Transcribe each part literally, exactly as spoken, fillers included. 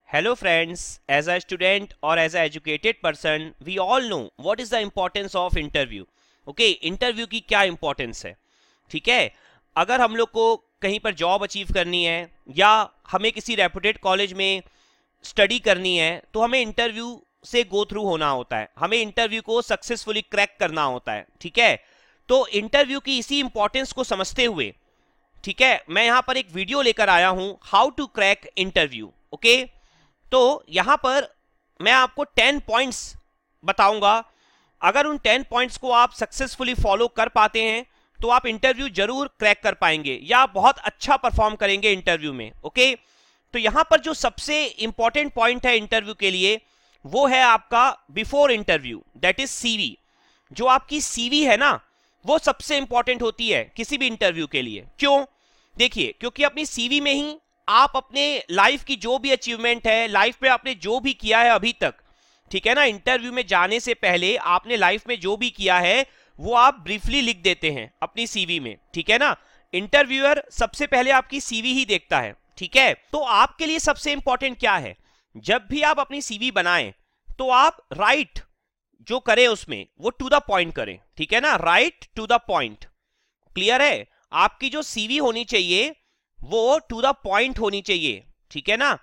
Hello friends, as a student or as an educated person, we all know what is the importance of interview. Okay, interview की क्या importance है. ठीक है, अगर हम लोग को कहीं पर जॉब अचीव करनी है या हमें किसी रेपुटेड कॉलेज में स्टडी करनी है तो हमें इंटरव्यू से गो थ्रू होना होता है, हमें इंटरव्यू को सक्सेसफुली क्रैक करना होता है. ठीक है, तो इंटरव्यू की इसी इंपॉर्टेंस को समझते हुए, ठीक है, मैं यहाँ पर एक वीडियो लेकर आया हूँ, how to crack interview. Okay, तो यहां पर मैं आपको टेन पॉइंट्स बताऊंगा. अगर उन टेन पॉइंट्स को आप सक्सेसफुली फॉलो कर पाते हैं तो आप इंटरव्यू जरूर क्रैक कर पाएंगे या बहुत अच्छा परफॉर्म करेंगे इंटरव्यू में. ओके, तो यहां पर जो सबसे इंपॉर्टेंट पॉइंट है इंटरव्यू के लिए वो है आपका before interview, that is CV. जो आपकी सीवी है ना, वो सबसे इंपॉर्टेंट होती है किसी भी इंटरव्यू के लिए. क्यों? देखिए, क्योंकि अपनी सीवी में ही आप अपने लाइफ की जो भी अचीवमेंट है, लाइफ में आपने जो भी किया है अभी तक, ठीक है ना, इंटरव्यू में जाने से पहले आपने लाइफ में जो भी किया है वो आप ब्रीफली लिख देते हैं अपनी सीवी में. ठीक है ना, इंटरव्यूअर सबसे पहले आपकी सीवी ही देखता है. ठीक है, तो आपके लिए सबसे इंपॉर्टेंट क्या है, जब भी आप अपनी सीवी बनाएं तो आप राइट जो करें उसमें वो टू द पॉइंट करें. ठीक है ना, right to the point. Clear है? आपकी जो सीवी होनी चाहिए वो टू द पॉइंट होनी चाहिए. ठीक है ना,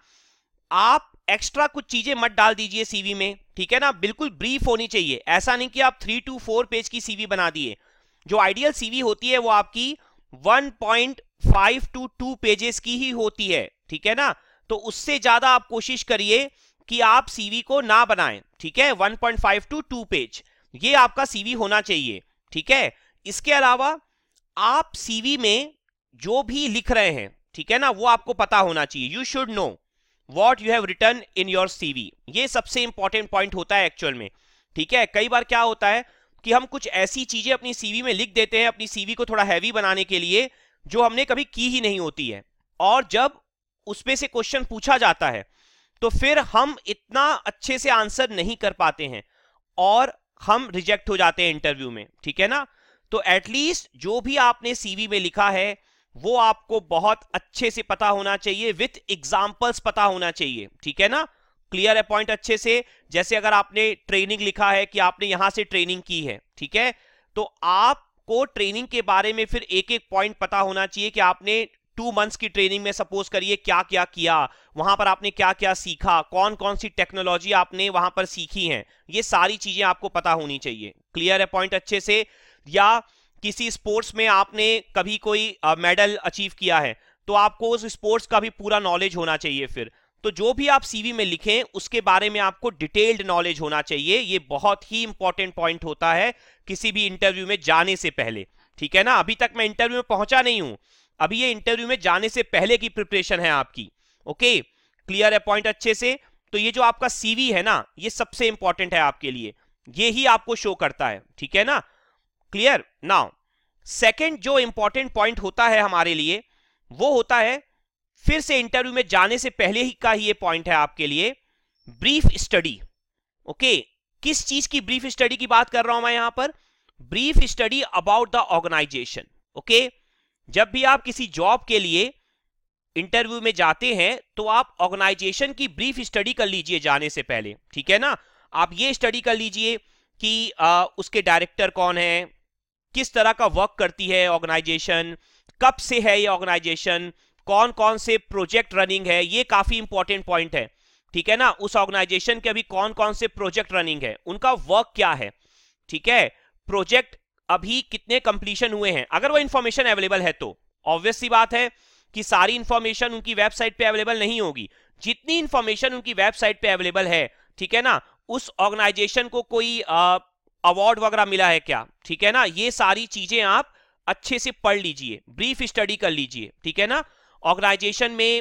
आप एक्स्ट्रा कुछ चीजें मत डाल दीजिए सीवी में. ठीक है ना, बिल्कुल ब्रीफ होनी चाहिए. ऐसा नहीं कि आप थ्री टू फोर पेज की सीवी बना दिए. जो आइडियल सीवी होती है वो आपकी one point five to two pages की ही होती है. ठीक है ना, तो उससे ज्यादा आप कोशिश करिए कि आप सीवी को ना बनाएं. ठीक है, one point five to two page ये आपका सीवी होना चाहिए. ठीक है, इसके अलावा आप सीवी में जो भी लिख रहे हैं, ठीक है ना, वो आपको पता होना चाहिए. You should know what you have written in your CV. ये सबसे इंपॉर्टेंट पॉइंट होता है एक्चुअल में. ठीक है, कई बार क्या होता है कि हम कुछ ऐसी चीजें अपनी सीवी में लिख देते हैं अपनी सीवी को थोड़ा हैवी बनाने के लिए जो हमने कभी की ही नहीं होती है, और जब उसमें से क्वेश्चन पूछा जाता है तो फिर हम इतना अच्छे से आंसर नहीं कर पाते हैं और हम रिजेक्ट हो जाते हैं इंटरव्यू में. ठीक है ना, तो एटलीस्ट जो भी आपने सीवी में लिखा है वो आपको बहुत अच्छे से पता होना चाहिए, विथ एग्जाम्पल्स पता होना चाहिए. ठीक है ना, क्लियर है पॉइंट अच्छे से. जैसे अगर आपने ट्रेनिंग लिखा है कि आपने यहां से ट्रेनिंग की है, ठीक है, तो आपको ट्रेनिंग के बारे में फिर एक एक पॉइंट पता होना चाहिए कि आपने टू मंथ्स की ट्रेनिंग में सपोज करिए क्या क्या किया, वहां पर आपने क्या क्या सीखा, कौन कौन सी टेक्नोलॉजी आपने वहां पर सीखी है, ये सारी चीजें आपको पता होनी चाहिए. क्लियर है पॉइंट अच्छे से. या किसी स्पोर्ट्स में आपने कभी कोई मेडल अचीव किया है तो आपको उस स्पोर्ट्स का भी पूरा नॉलेज होना चाहिए. फिर तो जो भी आप सीवी में लिखें उसके बारे में आपको डिटेल्ड नॉलेज होना चाहिए. ये बहुत ही इंपॉर्टेंट पॉइंट होता है किसी भी इंटरव्यू में जाने से पहले. ठीक है ना, अभी तक मैं इंटरव्यू में पहुंचा नहीं हूं, अभी ये इंटरव्यू में जाने से पहले की प्रिपरेशन है आपकी. ओके, क्लियर है पॉइंट अच्छे से. तो ये जो आपका सीवी है ना, ये सबसे इंपॉर्टेंट है आपके लिए, ये ही आपको शो करता है. ठीक है ना, क्लियर. नाउ सेकंड जो इंपॉर्टेंट पॉइंट होता है हमारे लिए वो होता है, फिर से इंटरव्यू में जाने से पहले ही का ही ये पॉइंट है आपके लिए, ब्रीफ स्टडी. ओके, किस चीज की ब्रीफ स्टडी की बात कर रहा हूं मैं यहां पर? Brief study about the organisation. Okay, जब भी आप किसी जॉब के लिए इंटरव्यू में जाते हैं तो आप ऑर्गेनाइजेशन की ब्रीफ स्टडी कर लीजिए जाने से पहले. ठीक है ना, आप ये स्टडी कर लीजिए कि आ, उसके डायरेक्टर कौन है, किस तरह का वर्क करती है ऑर्गेनाइजेशन, कब से है ये ऑर्गेनाइजेशन, कौन कौन से प्रोजेक्ट रनिंग है, ये काफी इंपॉर्टेंट पॉइंट है. ठीक है ना, उस ऑर्गेनाइजेशन के अभी कौन कौन से प्रोजेक्ट रनिंग है, उनका वर्क क्या है. ठीक है, प्रोजेक्ट अभी कितने कंप्लीशन हुए हैं, अगर वो इंफॉर्मेशन अवेलेबल है तो. ऑब्वियस सी बात है कि सारी इंफॉर्मेशन उनकी वेबसाइट पे अवेलेबल नहीं होगी. जितनी इंफॉर्मेशन उनकी वेबसाइट पे अवेलेबल है, ठीक है ना, उस ऑर्गेनाइजेशन को कोई आ, अवार्ड वगैरह मिला है क्या, ठीक है ना, ये सारी चीजें आप अच्छे से पढ़ लीजिए, ब्रीफ स्टडी कर लीजिए. ठीक है ना, ऑर्गेनाइजेशन में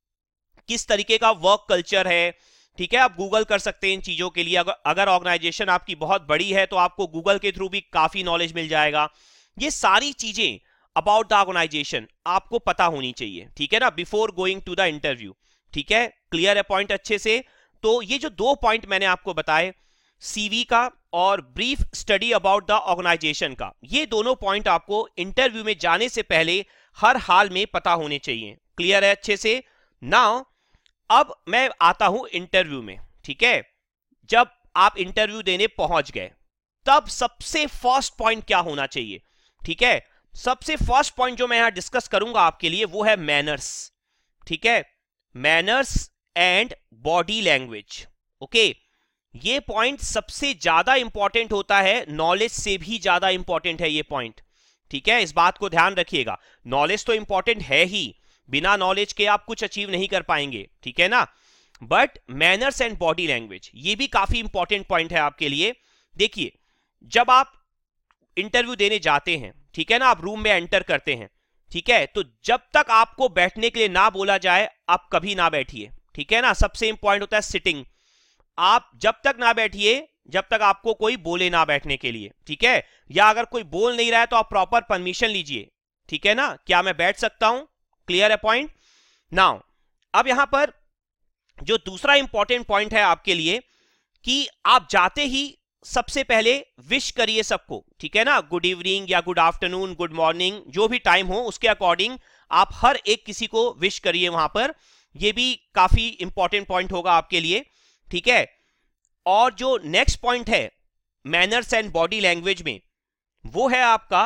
किस तरीके का वर्क कल्चर है. ठीक है, आप गूगल कर सकते हैं इन चीजों के लिए. अगर अगर ऑर्गेनाइजेशन आपकी बहुत बड़ी है तो आपको गूगल के थ्रू भी काफी नॉलेज मिल जाएगा. ये सारी चीजें अबाउट द ऑर्गेनाइजेशन आपको पता होनी चाहिए. ठीक है ना, before going to the interview. ठीक है, क्लियर है पॉइंट अच्छे से. तो ये जो दो पॉइंट मैंने आपको बताए, सीवी का और brief study about the organisation का, ये दोनों पॉइंट आपको इंटरव्यू में जाने से पहले हर हाल में पता होने चाहिए. क्लियर है अच्छे से. नाउ अब मैं आता हूं इंटरव्यू में, ठीक है। जब आप इंटरव्यू देने पहुंच गए, तब सबसे फर्स्ट पॉइंट क्या होना चाहिए, ठीक है। सबसे फर्स्ट पॉइंट जो मैं यहां डिस्कस करूंगा आपके लिए वो है मैनर्स, ठीक है। Manners and body language, okay. ये पॉइंट सबसे ज्यादा इंपॉर्टेंट होता है, नॉलेज से भी ज्यादा इंपॉर्टेंट है ये पॉइंट, ठीक है। इस बात को ध्यान रखिएगा। नॉलेज तो इंपॉर्टेंट है ही, बिना नॉलेज के आप कुछ अचीव नहीं कर पाएंगे, ठीक है ना। But manners and body language ये भी काफी इंपॉर्टेंट पॉइंट है आपके लिए। देखिए, जब आप इंटरव्यू देने जाते हैं, ठीक है ना, आप रूम में एंटर करते हैं, ठीक है, तो जब तक आपको बैठने के लिए ना बोला जाए आप कभी ना बैठिए, ठीक है ना। सबसे इंपॉर्टेंट होता है सिटिंग। आप जब तक ना बैठिए जब तक आपको कोई बोले ना बैठने के लिए, ठीक है। या अगर कोई बोल नहीं रहा है तो आप प्रॉपर परमिशन लीजिए, ठीक है ना, क्या मैं बैठ सकता हूं। क्लियर है पॉइंट। नाउ अब यहां पर जो दूसरा इंपॉर्टेंट पॉइंट है आपके लिए कि आप जाते ही सबसे पहले विश करिए सबको, ठीक है ना। गुड इवनिंग या गुड आफ्टरनून, गुड मॉर्निंग, जो भी टाइम हो उसके अकॉर्डिंग आप हर एक किसी को विश करिए वहां पर। यह भी काफी इंपॉर्टेंट पॉइंट होगा आपके लिए, ठीक है। और जो नेक्स्ट पॉइंट है मैनर्स एंड बॉडी लैंग्वेज में, वो है आपका,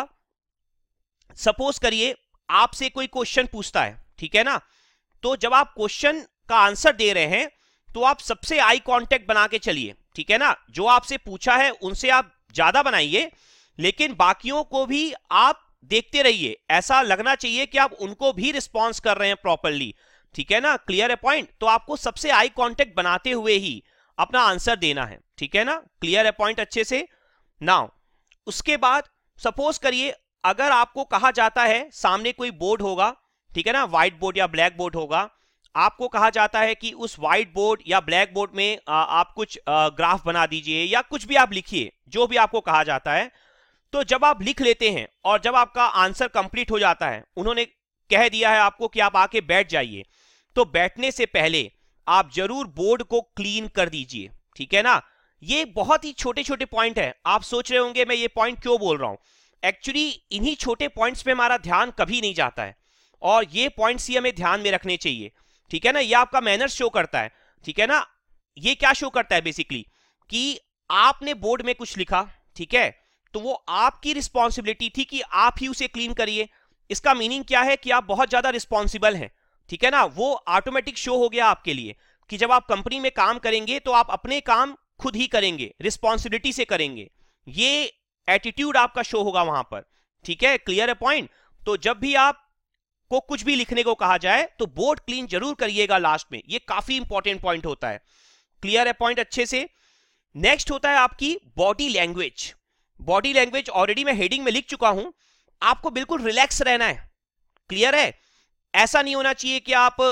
सपोज करिए आपसे कोई क्वेश्चन पूछता है, ठीक है ना, तो जब आप क्वेश्चन का आंसर दे रहे हैं तो आप सबसे आई कांटेक्ट बना के चलिए, ठीक है ना। जो आपसे पूछा है उनसे आप ज्यादा बनाइए, लेकिन बाकियों को भी आप देखते रहिए, ऐसा लगना चाहिए कि आप उनको भी रिस्पॉन्स कर रहे हैं प्रॉपरली, ठीक है ना। क्लियर है पॉइंट। तो आपको सबसे आई कांटेक्ट बनाते हुए ही अपना आंसर देना है, ठीक है ना। क्लियर है पॉइंट अच्छे से। नाउ उसके बाद सपोज करिए अगर आपको कहा जाता है, सामने कोई बोर्ड होगा, ठीक है ना, व्हाइट बोर्ड या ब्लैक बोर्ड होगा, आपको कहा जाता है कि उस व्हाइट बोर्ड या ब्लैक बोर्ड में आ, आप कुछ आ, ग्राफ बना दीजिए या कुछ भी आप लिखिए, जो भी आपको कहा जाता है। तो जब आप लिख लेते हैं और जब आपका आंसर कंप्लीट हो जाता है, उन्होंने कह दिया है आपको कि आप आके बैठ जाइए, तो बैठने से पहले आप जरूर बोर्ड को क्लीन कर दीजिए, ठीक है ना। ये बहुत ही छोटे छोटे पॉइंट है। आप सोच रहे होंगे मैं ये पॉइंट क्यों बोल रहा हूं। एक्चुअली इन्हीं छोटे पॉइंट्स पे हमारा ध्यान कभी नहीं जाता है, और ये पॉइंट्स ही हमें ध्यान में रखने चाहिए, ठीक है ना। ये आपका मैनर्स शो करता है, ठीक है ना। ये क्या शो करता है बेसिकली, कि आपने बोर्ड में कुछ लिखा, ठीक है, तो वो आपकी रिस्पॉन्सिबिलिटी थी कि आप ही उसे क्लीन करिए। इसका मीनिंग क्या है कि आप बहुत ज्यादा रिस्पॉन्सिबल हैं, ठीक है ना। वो ऑटोमेटिक शो हो गया आपके लिए कि जब आप कंपनी में काम करेंगे तो आप अपने काम खुद ही करेंगे, रिस्पॉन्सिबिलिटी से करेंगे। ये एटीट्यूड आपका शो होगा वहां पर, ठीक है। क्लियर है पॉइंट। तो जब भी आप को कुछ भी लिखने को कहा जाए तो बोर्ड क्लीन जरूर करिएगा लास्ट में, ये काफी इंपॉर्टेंट पॉइंट होता है। क्लियर है पॉइंट अच्छे से। नेक्स्ट होता है आपकी body language. Body language already मैं हेडिंग में लिख चुका हूं, आपको बिल्कुल रिलैक्स रहना है। क्लियर है। ऐसा नहीं होना चाहिए कि आप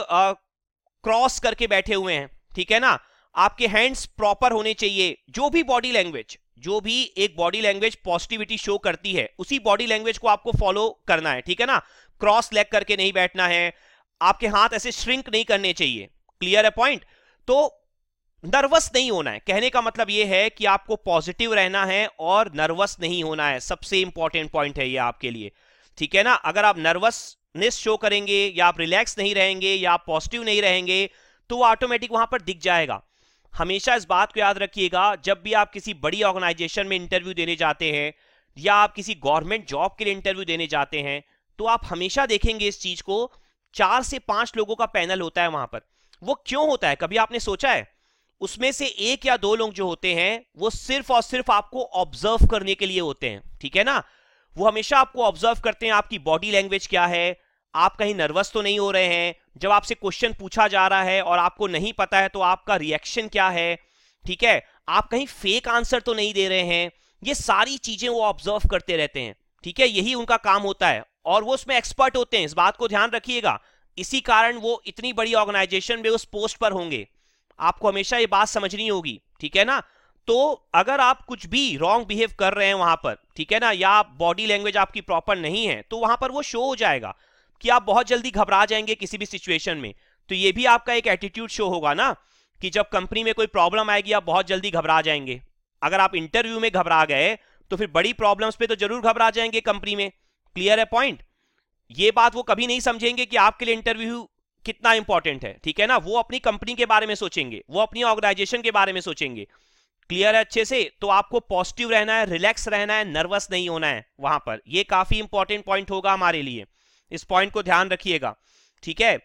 क्रॉस करके बैठे हुए हैं, ठीक है ना। आपके हैंड्स प्रॉपर होने चाहिए। जो भी बॉडी लैंग्वेज जो भी एक बॉडी लैंग्वेज पॉजिटिविटी शो करती है, उसी बॉडी लैंग्वेज को आपको फॉलो करना है, ठीक है ना। क्रॉस लेग करके नहीं बैठना है, आपके हाथ ऐसे श्रिंक नहीं करने चाहिए। क्लियर है पॉइंट। तो नर्वस नहीं होना है, कहने का मतलब यह है कि आपको पॉजिटिव रहना है और नर्वस नहीं होना है। सबसे इंपॉर्टेंट पॉइंट है ये आपके लिए, ठीक है ना। अगर आप नर्वसनेस शो करेंगे या आप रिलैक्स नहीं रहेंगे या आप पॉजिटिव नहीं रहेंगे तो वो ऑटोमेटिक वहां पर दिख जाएगा। हमेशा इस बात को याद रखिएगा, जब भी आप किसी बड़ी ऑर्गेनाइजेशन में इंटरव्यू देने जाते हैं या आप किसी गवर्नमेंट जॉब के लिए इंटरव्यू देने जाते हैं, तो आप हमेशा देखेंगे इस चीज को, चार से पांच लोगों का पैनल होता है वहां पर। वो क्यों होता है, कभी आपने सोचा है। उसमें से एक या दो लोग जो होते हैं वो सिर्फ और सिर्फ आपको ऑब्जर्व करने के लिए होते हैं, ठीक है ना। वो हमेशा आपको ऑब्जर्व करते हैं, आपकी बॉडी लैंग्वेज क्या है, आप कहीं नर्वस तो नहीं हो रहे हैं, जब आपसे क्वेश्चन पूछा जा रहा है और आपको नहीं पता है तो आपका रिएक्शन क्या है, ठीक है, आप कहीं फेक आंसर तो नहीं दे रहे हैं। ये सारी चीजें वो ऑब्जर्व करते रहते हैं, ठीक है। यही उनका काम होता है और वो उसमें एक्सपर्ट होते हैं, इस बात को ध्यान रखिएगा। इसी कारण वो इतनी बड़ी ऑर्गेनाइजेशन में उस पोस्ट पर होंगे। आपको हमेशा ये बात समझनी होगी, ठीक है ना। तो अगर आप कुछ भी रॉन्ग बिहेव कर रहे हैं वहां पर, ठीक है ना, या बॉडी लैंग्वेज आपकी प्रॉपर नहीं है, तो वहां पर वो शो हो जाएगा कि आप बहुत जल्दी घबरा जाएंगे किसी भी सिचुएशन में। तो ये भी आपका एक एटीट्यूड शो होगा ना, कि जब कंपनी में कोई प्रॉब्लम आएगी आप बहुत जल्दी घबरा जाएंगे। अगर आप इंटरव्यू में घबरा गए तो फिर बड़ी प्रॉब्लम्स पे तो जरूर घबरा जाएंगे कंपनी में। क्लियर है पॉइंट। ये बात वो कभी नहीं समझेंगे कि आपके लिए इंटरव्यू कितना इंपॉर्टेंट है, ठीक है ना। वो अपनी कंपनी के बारे में सोचेंगे, वो अपनी ऑर्गेनाइजेशन के बारे में सोचेंगे। क्लियर है अच्छे से। तो आपको पॉजिटिव रहना है, रिलैक्स रहना है, नर्वस नहीं होना है वहां पर। ये काफी इंपॉर्टेंट पॉइंट होगा हमारे लिए, इस पॉइंट को ध्यान रखिएगा, ठीक है।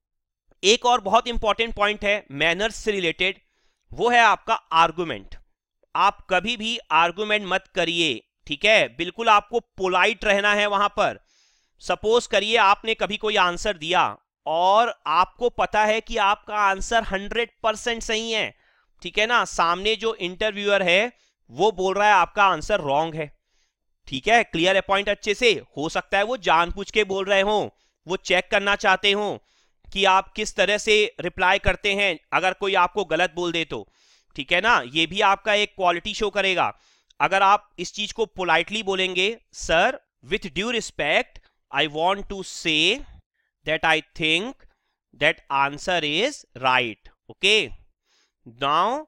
एक और बहुत इंपॉर्टेंट पॉइंट है मैनर्स से रिलेटेड, वो है आपका आर्गुमेंट। आप कभी भी आर्गुमेंट मत करिए, ठीक है। बिल्कुल आपको पोलाइट रहना है वहां पर। सपोज करिए आपने कभी कोई आंसर दिया और आपको पता है कि आपका आंसर हंड्रेड परसेंट सही है, ठीक है ना। सामने जो इंटरव्यूअर है वो बोल रहा है आपका आंसर रॉन्ग है, ठीक है। क्लियर है पॉइंट अच्छे से। हो सकता है वो जानबूझ के बोल रहे हो, वो चेक करना चाहते हो कि आप किस तरह से रिप्लाई करते हैं अगर कोई आपको गलत बोल दे तो, ठीक है ना। ये भी आपका एक क्वालिटी शो करेगा। अगर आप इस चीज को पोलाइटली बोलेंगे, sir with due respect I want to say that I think that answer is right, okay, now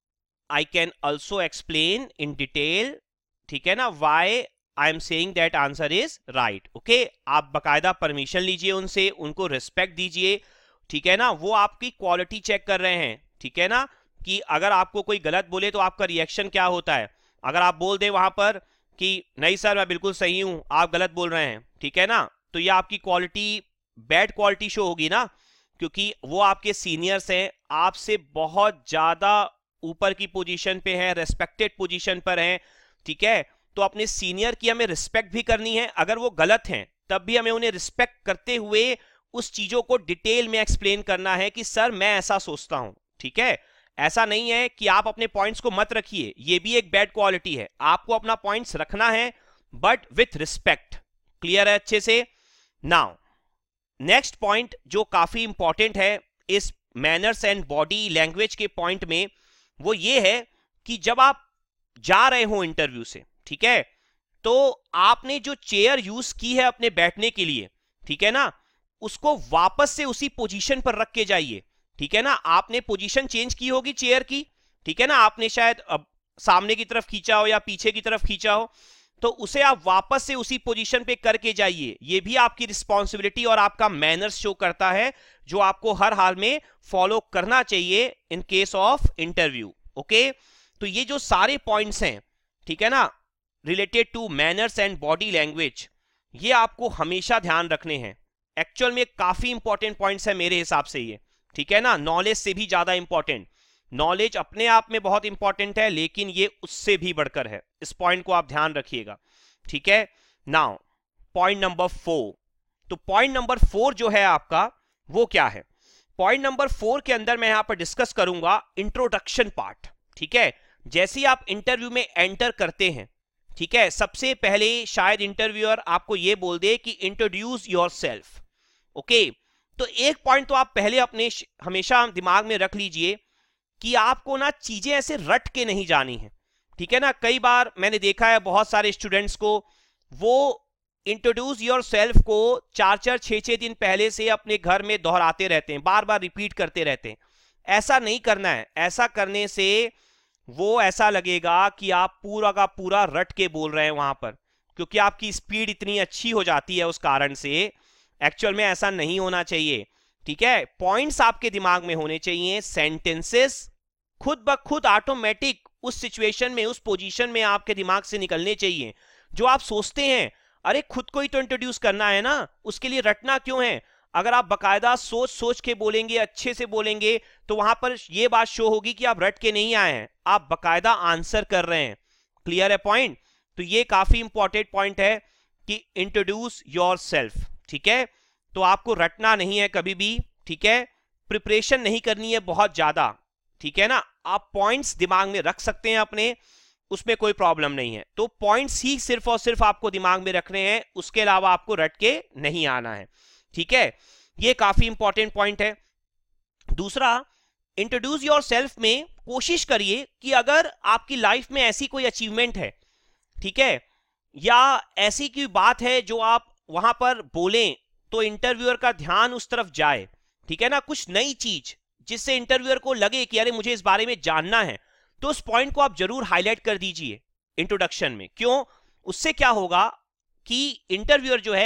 I can also explain in detail, ठीक है ना, why I am saying that answer is right, okay. आप बकायदा permission लीजिए उनसे, उनको respect दीजिए, ठीक है ना। वो आपकी क्वालिटी चेक कर रहे हैं, ठीक है ना, कि अगर आपको कोई गलत बोले तो आपका रिएक्शन क्या होता है। अगर आप बोल दें वहां पर कि नहीं सर मैं बिल्कुल सही हूं, आप गलत बोल रहे हैं, ठीक है ना, तो ये आपकी क्वालिटी बैड क्वालिटी शो होगी ना, क्योंकि वो आपके सीनियर्स हैं, आपसे बहुत ज्यादा ऊपर की पोजीशन पे हैं, रेस्पेक्टेड पोजीशन पर हैं, ठीक है। तो अपने सीनियर की हमें रिस्पेक्ट भी करनी है। अगर वो गलत हैं तब भी हमें उन्हें रिस्पेक्ट करते हुए उस चीजों को डिटेल में एक्सप्लेन करना है कि सर मैं ऐसा सोचता हूं, ठीक है। ऐसा नहीं है कि आप अपने पॉइंट्स को मत रखिए, ये भी एक बैड क्वालिटी है। आपको अपना पॉइंट्स रखना है बट विथ रिस्पेक्ट। क्लियर है अच्छे से। नाउ नेक्स्ट पॉइंट जो काफी इंपॉर्टेंट है इस मैनर्स एंड बॉडी लैंग्वेज के पॉइंट में, वो ये है कि जब आप जा रहे हो इंटरव्यू से, ठीक है, तो आपने जो चेयर यूज की है अपने बैठने के लिए, ठीक है ना, उसको वापस से उसी पोजीशन पर रख के जाइए, ठीक है ना। आपने पोजीशन चेंज की होगी चेयर की, ठीक है ना, आपने शायद अब सामने की तरफ खींचा हो या पीछे की तरफ खींचा हो, तो उसे आप वापस से उसी पोजीशन पे करके जाइए। ये भी आपकी रिस्पॉन्सिबिलिटी और आपका मैनर्स शो करता है, जो आपको हर हाल में फॉलो करना चाहिए in case of interview, okay. तो ये जो सारे पॉइंट्स हैं, ठीक है ना, related to manners and body language, ये आपको हमेशा ध्यान रखने हैं। एक्चुअल में काफी इंपॉर्टेंट पॉइंट्स है मेरे हिसाब से ये, ठीक है ना। नॉलेज से भी ज्यादा इंपॉर्टेंट, नॉलेज अपने आप में बहुत इंपॉर्टेंट है, लेकिन ये उससे भी बढ़कर है। इस पॉइंट को आप ध्यान रखिएगा, ठीक है। Now point number four. तो पॉइंट नंबर फोर जो है आपका, वो क्या है? पॉइंट नंबर फोर के अंदर मैं यहां पर डिस्कस करूंगा इंट्रोडक्शन पार्ट, ठीक है। जैसे ही आप इंटरव्यू में एंटर करते हैं, ठीक है, सबसे पहले शायद इंटरव्यूअर आपको यह बोल दे कि इंट्रोड्यूस योरसेल्फ, ओके। तो एक पॉइंट तो आप पहले अपने हमेशा दिमाग में रख लीजिए कि आपको ना चीजें ऐसे रट के नहीं जानी है, ठीक है ना। कई बार मैंने देखा है बहुत सारे स्टूडेंट्स को, वो इंट्रोड्यूस योरसेल्फ को चार चार छह छह दिन पहले से अपने घर में दोहराते रहते हैं, बार बार रिपीट करते रहते हैं। ऐसा नहीं करना है। ऐसा करने से वो ऐसा लगेगा कि आप पूरा का पूरा रट के बोल रहे हैं वहां पर, क्योंकि आपकी स्पीड इतनी अच्छी हो जाती है उस कारण से। एक्चुअल में ऐसा नहीं होना चाहिए, ठीक है। पॉइंट्स आपके दिमाग में होने चाहिए, सेंटेंसेस खुद ब खुद ऑटोमेटिक उस सिचुएशन में, उस पोजीशन में आपके दिमाग से निकलने चाहिए। जो आप सोचते हैं, अरे खुद को ही तो इंट्रोड्यूस करना है ना, उसके लिए रटना क्यों है? अगर आप बकायदा सोच सोच के बोलेंगे, अच्छे से बोलेंगे, तो वहां पर यह बात शो होगी कि आप रट के नहीं आए हैं, आप बकायदा आंसर कर रहे हैं। क्लियर है पॉइंट? तो ये काफी इंपॉर्टेंट पॉइंट है कि इंट्रोड्यूस योरसेल्फ, ठीक है। तो आपको रटना नहीं है कभी भी, ठीक है। प्रिपरेशन नहीं करनी है बहुत ज्यादा, ठीक है ना। आप पॉइंट्स दिमाग में रख सकते हैं अपने, उसमें कोई प्रॉब्लम नहीं है। तो पॉइंट्स ही सिर्फ और सिर्फ आपको दिमाग में रखने हैं, उसके अलावा आपको रट के नहीं आना है, ठीक है। ये काफी इंपॉर्टेंट पॉइंट है। दूसरा, इंट्रोड्यूस योरसेल्फ में कोशिश करिए कि अगर आपकी लाइफ में ऐसी कोई अचीवमेंट है, ठीक है, या ऐसी कोई बात है जो आप वहां पर बोलें तो इंटरव्यूअर का ध्यान उस तरफ जाए, ठीक है ना। कुछ नई चीज जिससे इंटरव्यूअर को लगे कि अरे मुझे इस बारे में जानना है, तो उस पॉइंट को आप जरूर हाईलाइट कर दीजिए इंट्रोडक्शन में। क्यों? उससे क्या होगा कि इंटरव्यूअर जो है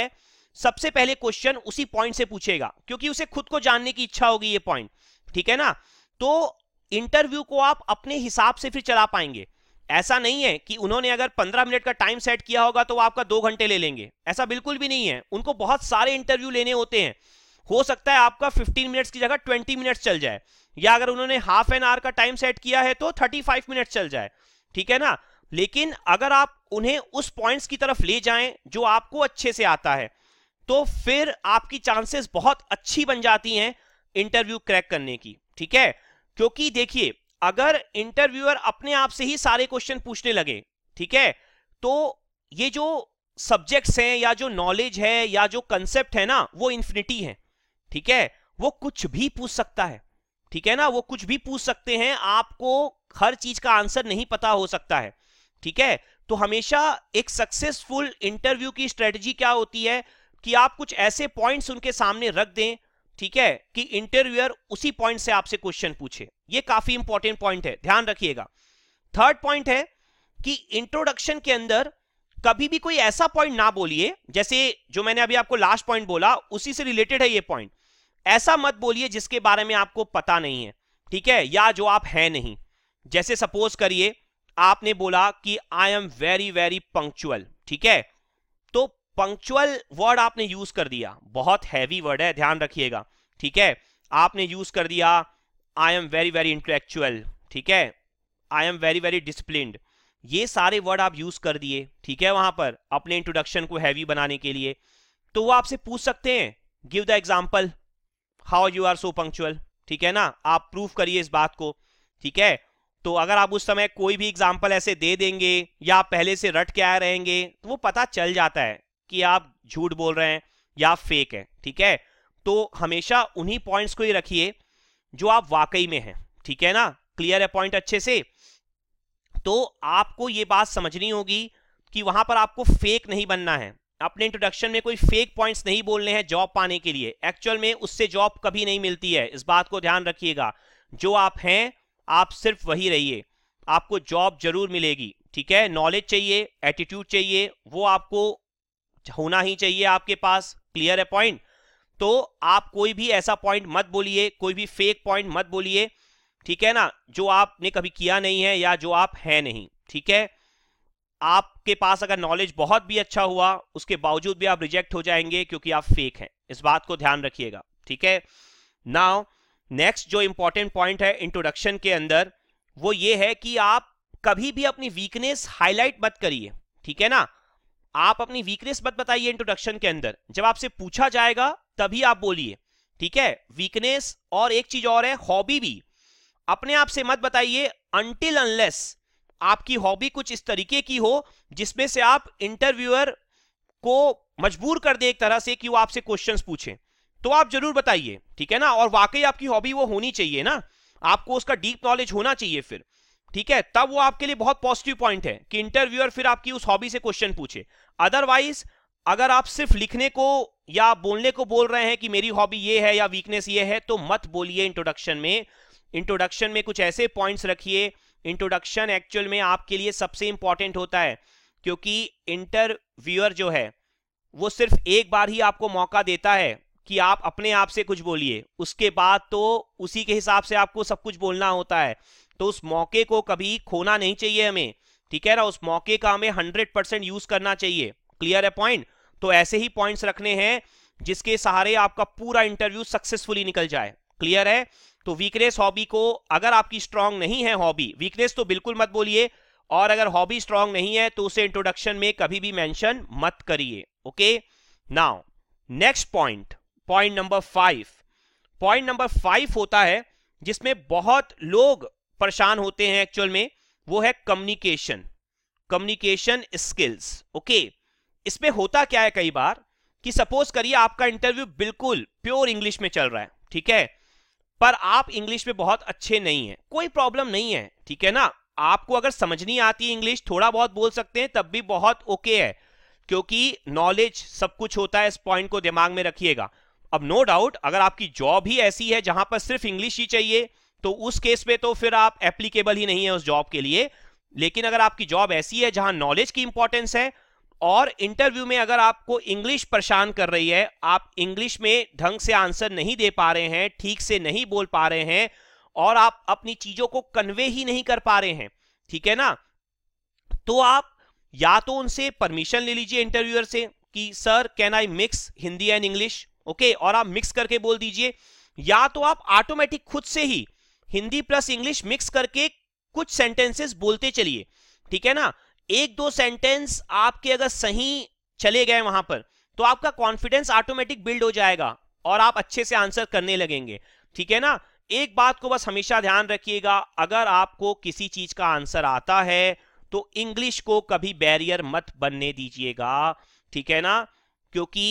सबसे पहले क्वेश्चन उसी पॉइंट से पूछेगा, क्योंकि उसे खुद को जानने की इच्छा होगी ये पॉइंट, ठीक है ना। तो इंटरव्यू को आप अपने हिसाब से फिर चला पाएंगे। ऐसा नहीं है कि उन्होंने अगर पंद्रह मिनट का टाइम सेट किया होगा तो वो आपका दो घंटे ले लेंगे, ऐसा बिल्कुल भी नहीं है। उनको बहुत सारे इंटरव्यू लेने होते हैं, हो सकता है आपका फिफ्टीन मिनट्स की जगह ट्वेंटी मिनट्स चल जाए, या अगर उन्होंने हाफ एन आवर का टाइम सेट किया है तो थर्टी फाइव मिनट्स चल जाए, ठीक है ना। लेकिन अगर आप उन्हें उस पॉइंट्स की तरफ ले जाएं जो आपको अच्छे से आता है, तो फिर आपकी चांसेस बहुत अच्छी बन जाती हैं इंटरव्यू क्रैक करने की, ठीक है। क्योंकि देखिए, अगर इंटरव्यूअर अपने आप से ही सारे क्वेश्चन पूछने लगे, ठीक है, तो ये जो सब्जेक्ट्स हैं या जो नॉलेज है या जो कंसेप्ट है ना, वो इन्फिनिटी है, ठीक है। वो कुछ भी पूछ सकता है, ठीक है ना, वो कुछ भी पूछ सकते हैं, आपको हर चीज का आंसर नहीं पता हो सकता है, ठीक है। तो हमेशा एक सक्सेसफुल इंटरव्यू की स्ट्रेटजी क्या होती है कि आप कुछ ऐसे पॉइंट्स उनके सामने रख दें, ठीक है, कि इंटरव्यूअर उसी पॉइंट से आपसे क्वेश्चन पूछे। ये काफी इंपॉर्टेंट पॉइंट है, ध्यान रखिएगा। थर्ड पॉइंट है कि इंट्रोडक्शन के अंदर कभी भी कोई ऐसा पॉइंट ना बोलिए, जैसे जो मैंने अभी आपको लास्ट पॉइंट बोला उसी से रिलेटेड है ये पॉइंट। ऐसा मत बोलिए जिसके बारे में आपको पता नहीं है, ठीक है, या जो आप हैं नहीं। जैसे सपोज करिए आपने बोला कि I am very very punctual, ठीक है, तो पंक्चुअल वर्ड आपने यूज कर दिया, बहुत हैवी वर्ड है, ध्यान रखिएगा, ठीक है। आपने यूज कर दिया I am very very intellectual, ठीक है, I am very very disciplined, ये सारे वर्ड आप यूज कर दिए, ठीक है, वहां पर अपने इंट्रोडक्शन को हैवी बनाने के लिए। तो वो आपसे पूछ सकते हैं give the example how you are so punctual, ठीक है ना, आप प्रूफ करिए इस बात को, ठीक है। तो अगर आप उस समय कोई भी एग्जाम्पल ऐसे दे देंगे या आप पहले से रट के आए रहेंगे, तो वो पता चल जाता है कि आप झूठ बोल रहे हैं या फेक है, ठीक है। तो हमेशा उन्हीं पॉइंट्स को ही रखिए जो आप वाकई में हैं, ठीक है ना। क्लियर है पॉइंट अच्छे से। तो आपको ये बात समझनी होगी कि वहां पर आपको फेक नहीं बनना है, अपने इंट्रोडक्शन में कोई फेक पॉइंट्स नहीं बोलने हैं जॉब पाने के लिए। एक्चुअल में उससे जॉब कभी नहीं मिलती है, इस बात को ध्यान रखिएगा। जो आप हैं आप सिर्फ वही रहिए, आपको जॉब जरूर मिलेगी, ठीक है। नॉलेज चाहिए, एटीट्यूड चाहिए, वो आपको होना ही चाहिए आपके पास। क्लियर है पॉइंट। तो आप कोई भी ऐसा पॉइंट मत बोलिए, कोई भी फेक पॉइंट मत बोलिए, ठीक है ना, जो आपने कभी किया नहीं है या जो आप है नहीं, ठीक है। आपके पास अगर नॉलेज बहुत भी अच्छा हुआ उसके बावजूद भी आप रिजेक्ट हो जाएंगे क्योंकि आप फेक हैं, इस बात को ध्यान रखिएगा, ठीक है। नाउ नेक्स्ट जो इंपॉर्टेंट पॉइंट है इंट्रोडक्शन के अंदर, वो ये है कि आप कभी भी अपनी वीकनेस हाईलाइट मत करिए, ठीक है ना। आप अपनी वीकनेस मत बताइए इंट्रोडक्शन के अंदर, जब आपसे पूछा जाएगा तभी आप बोलिए, ठीक है। वीकनेस और एक चीज और है हॉबी भी, अपने आप से मत बताइए अनटिल अनलेस आपकी हॉबी कुछ इस तरीके की हो जिसमें से आप इंटरव्यूअर को मजबूर कर दे एक तरह से कि वो आपसे क्वेश्चंस पूछे, तो आप जरूर बताइए, ठीक है ना। और वाकई आपकी हॉबी वो होनी चाहिए ना, आपको उसका डीप नॉलेज होना चाहिए फिर, ठीक है, तब वो आपके लिए बहुत पॉजिटिव पॉइंट है कि इंटरव्यूअर फिर आपकी उस हॉबी से क्वेश्चन पूछे। अदरवाइज अगर आप सिर्फ लिखने को या बोलने को बोल रहे हैं कि मेरी हॉबी ये है या वीकनेस ये है, तो मत बोलिए इंट्रोडक्शन में। इंट्रोडक्शन में कुछ ऐसे पॉइंट्स रखिए। इंट्रोडक्शन एक्चुअल में आपके लिए सबसे इंपॉर्टेंट होता है, क्योंकि इंटरव्यूअर जो है वो सिर्फ एक बार ही आपको मौका देता है कि आप अपने आप से कुछ बोलिए, उसके बाद तो उसी के हिसाब से आपको सब कुछ बोलना होता है। तो उस मौके को कभी खोना नहीं चाहिए हमें, ठीक है ना, उस मौके का हमें हंड्रेड परसेंट यूज करना चाहिए। क्लियर है पॉइंट। तो ऐसे ही पॉइंट्स रखने हैं जिसके सहारे आपका पूरा इंटरव्यू सक्सेसफुली निकल जाए। क्लियर है। तो वीकनेस हॉबी को, अगर आपकी स्ट्रांग नहीं है हॉबी, वीकनेस तो बिल्कुल मत बोलिए, और अगर हॉबी स्ट्रांग नहीं है तो उसे इंट्रोडक्शन में कभी भी मेंशन मत करिए। Okay, now next point, point number five. Point number five होता है जिसमें बहुत लोग परेशान होते हैं एक्चुअल में, वो है कम्युनिकेशन, कम्युनिकेशन स्किल्स। ओके, इसमें होता क्या है कई बार कि सपोज करिए आपका इंटरव्यू बिल्कुल प्योर इंग्लिश में चल रहा है, ठीक है, पर आप इंग्लिश में बहुत अच्छे नहीं हैं, कोई प्रॉब्लम नहीं है, ठीक है ना। आपको अगर समझ नहीं आती है इंग्लिश, थोड़ा बहुत बोल सकते हैं, तब भी बहुत ओके है, क्योंकि नॉलेज सब कुछ होता है, इस पॉइंट को दिमाग में रखिएगा। अब नो डाउट अगर आपकी जॉब ही ऐसी है जहां पर सिर्फ इंग्लिश ही चाहिए, तो उस केस में तो फिर आप एप्लीकेबल ही नहीं है उस जॉब के लिए। लेकिन अगर आपकी जॉब ऐसी है जहां नॉलेज की इंपॉर्टेंस है और इंटरव्यू में अगर आपको इंग्लिश परेशान कर रही है, आप इंग्लिश में ढंग से आंसर नहीं दे पा रहे हैं, ठीक से नहीं बोल पा रहे हैं, और आप अपनी चीजों को कन्वे ही नहीं कर पा रहे हैं, ठीक है ना, तो आप या तो उनसे परमिशन ले लीजिए इंटरव्यूअर से कि sir can I mix Hindi and English, okay, और आप मिक्स करके बोल दीजिए, या तो आप ऑटोमेटिक खुद से ही हिंदी प्लस इंग्लिश मिक्स करके कुछ सेंटेंसेस बोलते चलिए, ठीक है ना। एक दो सेंटेंस आपके अगर सही चले गए वहां पर, तो आपका कॉन्फिडेंस ऑटोमेटिक बिल्ड हो जाएगा और आप अच्छे से आंसर करने लगेंगे, ठीक है ना। एक बात को बस हमेशा ध्यान रखिएगा, अगर आपको किसी चीज का आंसर आता है तो इंग्लिश को कभी बैरियर मत बनने दीजिएगा, ठीक है ना, क्योंकि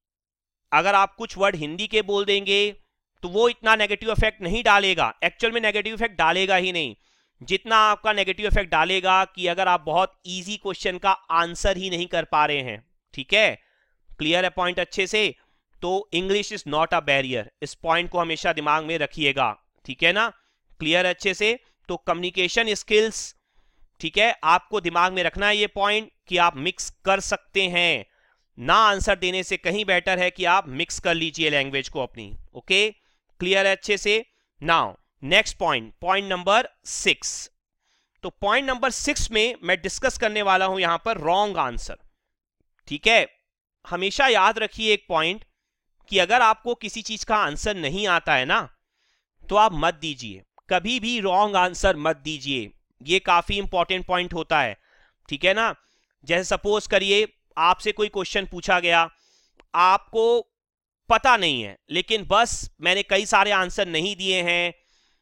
अगर आप कुछ वर्ड हिंदी के बोल देंगे तो वो इतना नेगेटिव इफेक्ट नहीं डालेगा, एक्चुअल में नेगेटिव इफेक्ट डालेगा ही नहीं, जितना आपका नेगेटिव इफेक्ट डालेगा कि अगर आप बहुत इजी क्वेश्चन का आंसर ही नहीं कर पा रहे हैं, ठीक है। क्लियर है पॉइंट अच्छे से? तो English is not a barrier, इस पॉइंट को हमेशा दिमाग में रखिएगा, ठीक है ना। क्लियर अच्छे से? तो कम्युनिकेशन स्किल्स, ठीक है, आपको दिमाग में रखना है ये पॉइंट कि आप मिक्स कर सकते हैं, ना आंसर देने से कहीं बेटर है कि आप मिक्स कर लीजिए लैंग्वेज को अपनी, ओके। क्लियर है अच्छे से? Now next point, point number six. तो पॉइंट नंबर सिक्स में मैं डिस्कस करने वाला हूं यहां पर रॉन्ग आंसर, ठीक है। हमेशा याद रखिए एक पॉइंट कि अगर आपको किसी चीज का आंसर नहीं आता है ना, तो आप मत दीजिए, कभी भी रॉन्ग आंसर मत दीजिए, ये काफी इंपॉर्टेंट पॉइंट होता है, ठीक है ना। जैसे सपोज करिए आपसे कोई क्वेश्चन पूछा गया, आपको पता नहीं है, लेकिन बस मैंने कई सारे आंसर नहीं दिए हैं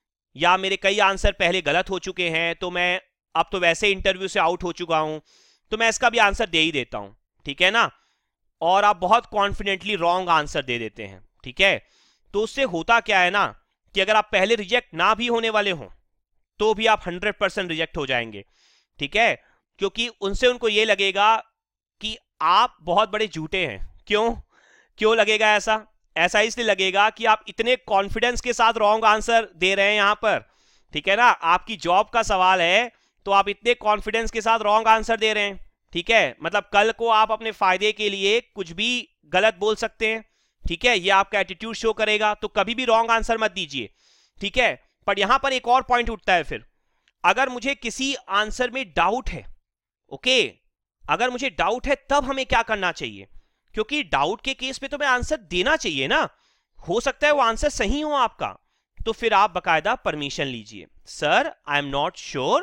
या मेरे कई आंसर पहले गलत हो चुके हैं, तो मैं अब तो वैसे इंटरव्यू से आउट हो चुका हूं, तो मैं इसका भी आंसर दे ही देता हूं, ठीक है ना। और आप बहुत कॉन्फिडेंटली रॉन्ग आंसर दे देते हैं, ठीक है। तो उससे होता क्या है ना कि अगर आप पहले रिजेक्ट ना भी होने वाले हों तो भी आप हंड्रेड परसेंट रिजेक्ट हो जाएंगे, ठीक है, क्योंकि उनसे उनको ये लगेगा कि आप बहुत बड़े झूठे हैं। क्यों क्यों लगेगा ऐसा? ऐसा इसलिए लगेगा कि आप इतने कॉन्फिडेंस के साथ रॉन्ग आंसर दे रहे हैं यहां पर, ठीक है ना। आपकी जॉब का सवाल है तो आप इतने कॉन्फिडेंस के साथ रॉन्ग आंसर दे रहे हैं, ठीक है। मतलब कल को आप अपने फायदे के लिए कुछ भी गलत बोल सकते हैं, ठीक है, ये आपका एटीट्यूड शो करेगा, तो कभी भी रॉन्ग आंसर मत दीजिए, ठीक है। पर यहां पर एक और पॉइंट उठता है फिर, अगर मुझे किसी आंसर में डाउट है, ओके, अगर मुझे डाउट है तब हमें क्या करना चाहिए, क्योंकि डाउट के केस में तो मैं आंसर देना चाहिए ना, हो सकता है वो आंसर सही हो आपका, तो फिर आप बकायदा परमिशन लीजिए, sir I am not sure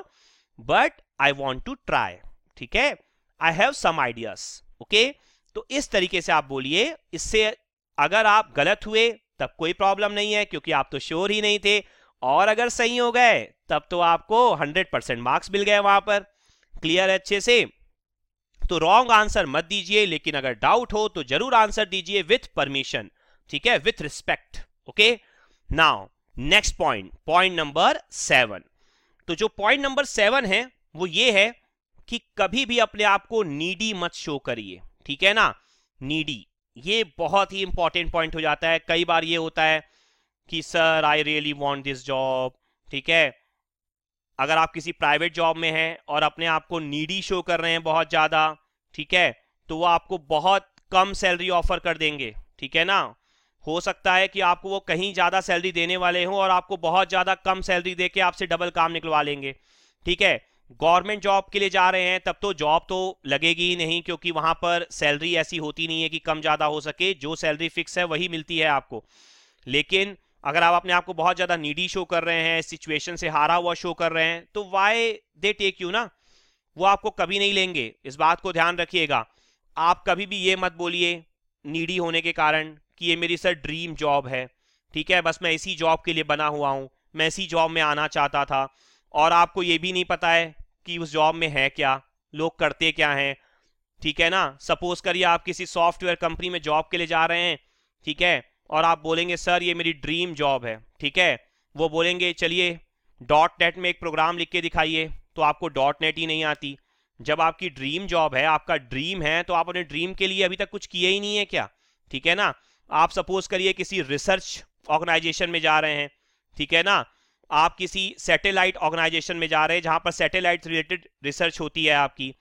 but I want to try, ठीक है, I have some ideas, okay. तो इस तरीके से आप बोलिए, इससे अगर आप गलत हुए तब कोई प्रॉब्लम नहीं है क्योंकि आप तो श्योर ही नहीं थे, और अगर सही हो गए तब तो आपको हंड्रेड परसेंट मार्क्स मिल गए वहां पर। क्लियर है अच्छे से? तो रॉन्ग आंसर मत दीजिए, लेकिन अगर डाउट हो तो जरूर आंसर दीजिए विथ परमिशन, ठीक है, with respect, okay. Now next point, point number seven. तो जो पॉइंट नंबर सेवन है वो ये है कि कभी भी अपने आप को नीडी मत शो करिए, ठीक है ना। नीडी, ये बहुत ही इंपॉर्टेंट पॉइंट हो जाता है। कई बार ये होता है कि sir I really want this job, ठीक है, अगर आप किसी प्राइवेट जॉब में हैं और अपने आप को नीडी शो कर रहे हैं बहुत ज्यादा, ठीक है, तो वो आपको बहुत कम सैलरी ऑफर कर देंगे, ठीक है ना। हो सकता है कि आपको वो कहीं ज्यादा सैलरी देने वाले हों और आपको बहुत ज्यादा कम सैलरी देके आपसे डबल काम निकलवा लेंगे, ठीक है। गवर्नमेंट जॉब के लिए जा रहे हैं तब तो जॉब तो लगेगी ही नहीं, क्योंकि वहां पर सैलरी ऐसी होती नहीं है कि कम ज्यादा हो सके, जो सैलरी फिक्स है वही मिलती है आपको। लेकिन अगर आप अपने आप को बहुत ज्यादा नीडी शो कर रहे हैं, सिचुएशन से हारा हुआ शो कर रहे हैं, तो वाई दे टेक यू ना, वो आपको कभी नहीं लेंगे, इस बात को ध्यान रखिएगा। आप कभी भी ये मत बोलिए नीडी होने के कारण कि ये मेरी सर ड्रीम जॉब है, ठीक है, बस मैं इसी जॉब के लिए बना हुआ हूं, मैं इसी जॉब में आना चाहता था, और आपको ये भी नहीं पता है कि उस जॉब में है क्या, लोग करते क्या हैं, ठीक है ना। सपोज करिए आप किसी सॉफ्टवेयर कंपनी में जॉब के लिए जा रहे हैं, ठीक है, और आप बोलेंगे सर ये मेरी ड्रीम जॉब है, ठीक है, वो बोलेंगे चलिए डॉट नेट में एक प्रोग्राम लिख के दिखाइए, तो आपको डॉट नेट ही नहीं आती। जब आपकी ड्रीम जॉब है, आपका ड्रीम है, तो आप अपने ड्रीम के लिए अभी तक कुछ किए ही नहीं है क्या, ठीक है ना। आप सपोज करिए किसी रिसर्च ऑर्गेनाइजेशन में जा रहे हैं, ठीक है ना, आप किसी सैटेलाइट ऑर्गेनाइजेशन में जा रहे हैं जहां पर सैटेलाइट रिलेटेड रिसर्च होती है आपकी,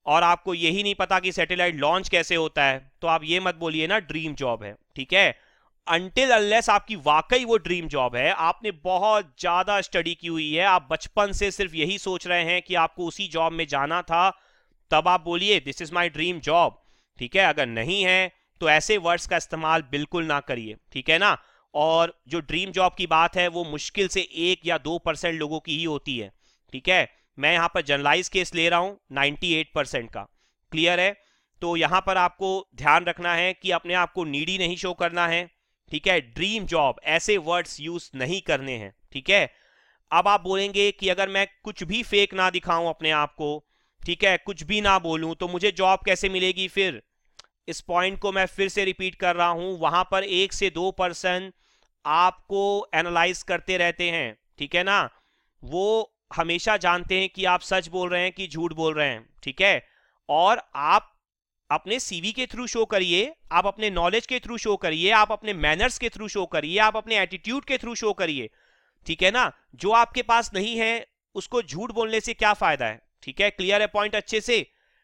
और आपको यही नहीं पता कि सैटेलाइट लॉन्च कैसे होता है, तो आप ये मत बोलिए ना ड्रीम जॉब है, ठीक है। अनटिल अनलेस आपकी वाकई वो ड्रीम जॉब है, आपने बहुत ज्यादा स्टडी की हुई है, आप बचपन से सिर्फ यही सोच रहे हैं कि आपको उसी जॉब में जाना था, तब आप बोलिए this is my dream job, ठीक है। अगर नहीं है तो ऐसे वर्ड्स का इस्तेमाल बिल्कुल ना करिए, ठीक है ना। और जो ड्रीम जॉब की बात है वो मुश्किल से एक या दो परसेंट लोगों की ही होती है, ठीक है। मैं यहां पर जनरलाइज केस ले रहा हूं अट्ठानवे परसेंट का, क्लियर है। तो यहां पर आपको ध्यान रखना है कि अपने आप को नीडी नहीं शो करना है, ठीक है। ड्रीम जॉब ऐसे वर्ड्स यूज नहीं करने हैं, ठीक है। अब आप बोलेंगे कि अगर मैं कुछ भी फेक ना दिखाऊं अपने आप को, ठीक है, कुछ भी ना बोलूं, तो मुझे जॉब कैसे मिलेगी फिर। इस पॉइंट को मैं फिर से रिपीट कर रहा हूं, वहां पर एक से दो परसेंट आपको एनालाइज करते रहते हैं, ठीक है ना। वो हमेशा जानते हैं कि आप सच बोल रहे हैं कि झूठ बोल रहे हैं, ठीक है। और आप अपने सीवी के थ्रू शो करिए, आप अपने नॉलेज के थ्रू शो करिए, आप अपने मैनर्स के थ्रू शो करिए, आप अपने एटीट्यूड के थ्रू शो करिए, ठीक है ना। जो आपके पास नहीं है उसको झूठ बोलने से क्या फायदा है, ठीक है। क्लियर है पॉइंट अच्छे से।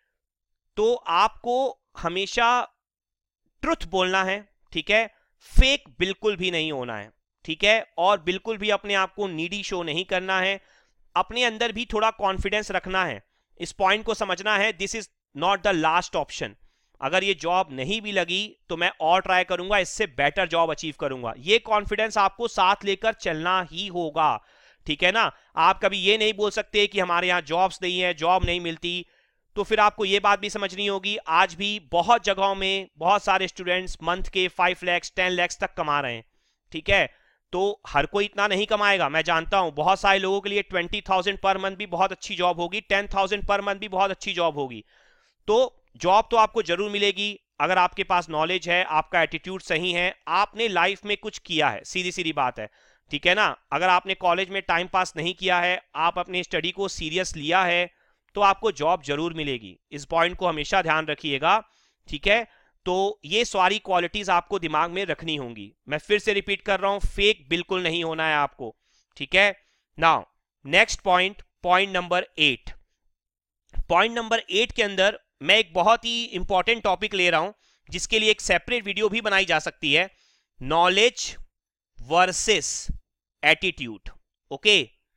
तो आपको हमेशा ट्रुथ बोलना है, ठीक है, फेक बिल्कुल भी नहीं होना है, ठीक है। और बिल्कुल भी अपने आप को नीडी शो नहीं करना है, अपने अंदर भी थोड़ा कॉन्फिडेंस रखना है। इस पॉइंट को समझना है, this is not the last option. अगर ये जॉब नहीं भी लगी तो मैं और ट्राई करूंगा, इससे बेटर जॉब अचीव करूंगा। ये कॉन्फिडेंस आपको साथ लेकर चलना ही होगा, ठीक है ना। आप कभी ये नहीं बोल सकते कि हमारे यहाँ जॉब्स नहीं है, जॉब नहीं मिलती, तो फिर आपको ये बात भी समझनी होगी, आज भी बहुत जगहों में बहुत सारे स्टूडेंट्स मंथ के फाइव लैक्स टेन लैक्स तक कमा रहे हैं, ठीक है। तो हर कोई इतना नहीं कमाएगा, मैं जानता हूं बहुत सारे लोगों के लिए ट्वेंटी थाउजेंड पर मंथ भी बहुत अच्छी जॉब होगी, टेन थाउजेंड पर मंथ भी बहुत अच्छी जॉब होगी। तो जॉब तो आपको जरूर मिलेगी अगर आपके पास नॉलेज है, आपका एटीट्यूड सही है, आपने लाइफ में कुछ किया है, सीधी सीधी बात है, ठीक है ना। अगर आपने कॉलेज में टाइम पास नहीं किया है, आप अपने स्टडी को सीरियस लिया है, तो आपको जॉब जरूर मिलेगी। इस पॉइंट को हमेशा ध्यान रखिएगा, ठीक है। तो ये सारी क्वालिटीज आपको दिमाग में रखनी होंगी। मैं फिर से रिपीट कर रहा हूं, फेक बिल्कुल नहीं होना है आपको, ठीक है। Now next point, point number eight. Point number eight के अंदर मैं एक बहुत ही इंपॉर्टेंट टॉपिक ले रहा हूं, जिसके लिए एक सेपरेट वीडियो भी बनाई जा सकती है, नॉलेज वर्सेस एटीट्यूड। ओके,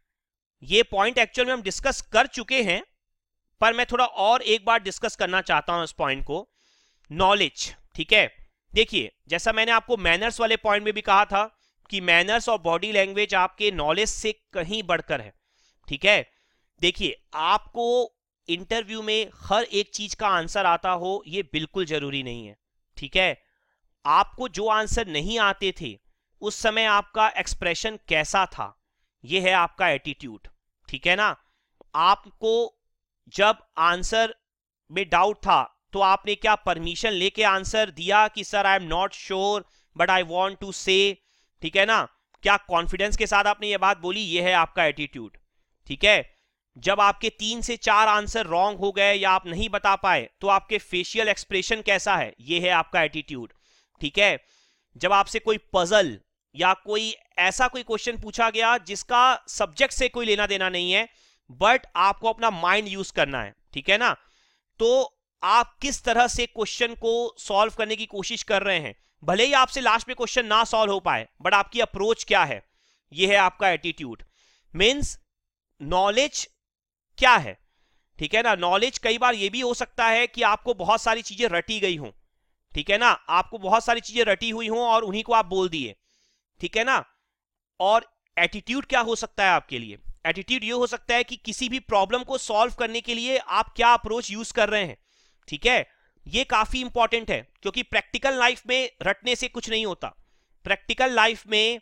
ये पॉइंट एक्चुअल में हम डिस्कस कर चुके हैं, पर मैं थोड़ा और एक बार डिस्कस करना चाहता हूं इस पॉइंट को। नॉलेज, ठीक है। देखिए, जैसा मैंने आपको मैनर्स वाले पॉइंट में भी कहा था कि मैनर्स और बॉडी लैंग्वेज आपके नॉलेज से कहीं बढ़कर है, ठीक है। देखिए, आपको इंटरव्यू में हर एक चीज का आंसर आता हो ये बिल्कुल जरूरी नहीं है, ठीक है। आपको जो आंसर नहीं आते थे उस समय आपका एक्सप्रेशन कैसा था, ये है आपका एटीट्यूड, ठीक है ना। आपको जब आंसर में डाउट था तो आपने क्या परमिशन लेके आंसर दिया कि sir I am not sure but I want to say, ठीक है ना। क्या कॉन्फिडेंस के साथ आपने ये बात बोली, ये है आपका एटीट्यूड, ठीक है। जब आपके तीन से चार आंसर रॉन्ग हो गए या आप नहीं बता पाए तो आपके फेशियल एक्सप्रेशन कैसा है, ये है आपका एटीट्यूड, ठीक है। जब आपसे कोई पजल या कोई ऐसा कोई क्वेश्चन पूछा गया जिसका सब्जेक्ट से कोई लेना देना नहीं है, बट आपको अपना माइंड यूज करना है, ठीक है ना, तो आप किस तरह से क्वेश्चन को सॉल्व करने की कोशिश कर रहे हैं। भले ही आपसे लास्ट में क्वेश्चन ना सॉल्व हो पाए, बट आपकी अप्रोच क्या है, यह है आपका एटीट्यूड। मींस नॉलेज क्या है, ठीक है ना। नॉलेज कई बार यह भी हो सकता है कि आपको बहुत सारी चीजें रटी गई हों, ठीक है ना, आपको बहुत सारी चीजें रटी हुई हों और उन्हीं को आप बोल दिए, ठीक है ना। और एटीट्यूड क्या हो सकता है आपके लिए, एटीट्यूड ये हो सकता है कि किसी भी प्रॉब्लम को सॉल्व करने के लिए आप क्या अप्रोच यूज कर रहे हैं, ठीक है। ये काफी इंपॉर्टेंट है, क्योंकि प्रैक्टिकल लाइफ में रटने से कुछ नहीं होता। प्रैक्टिकल लाइफ में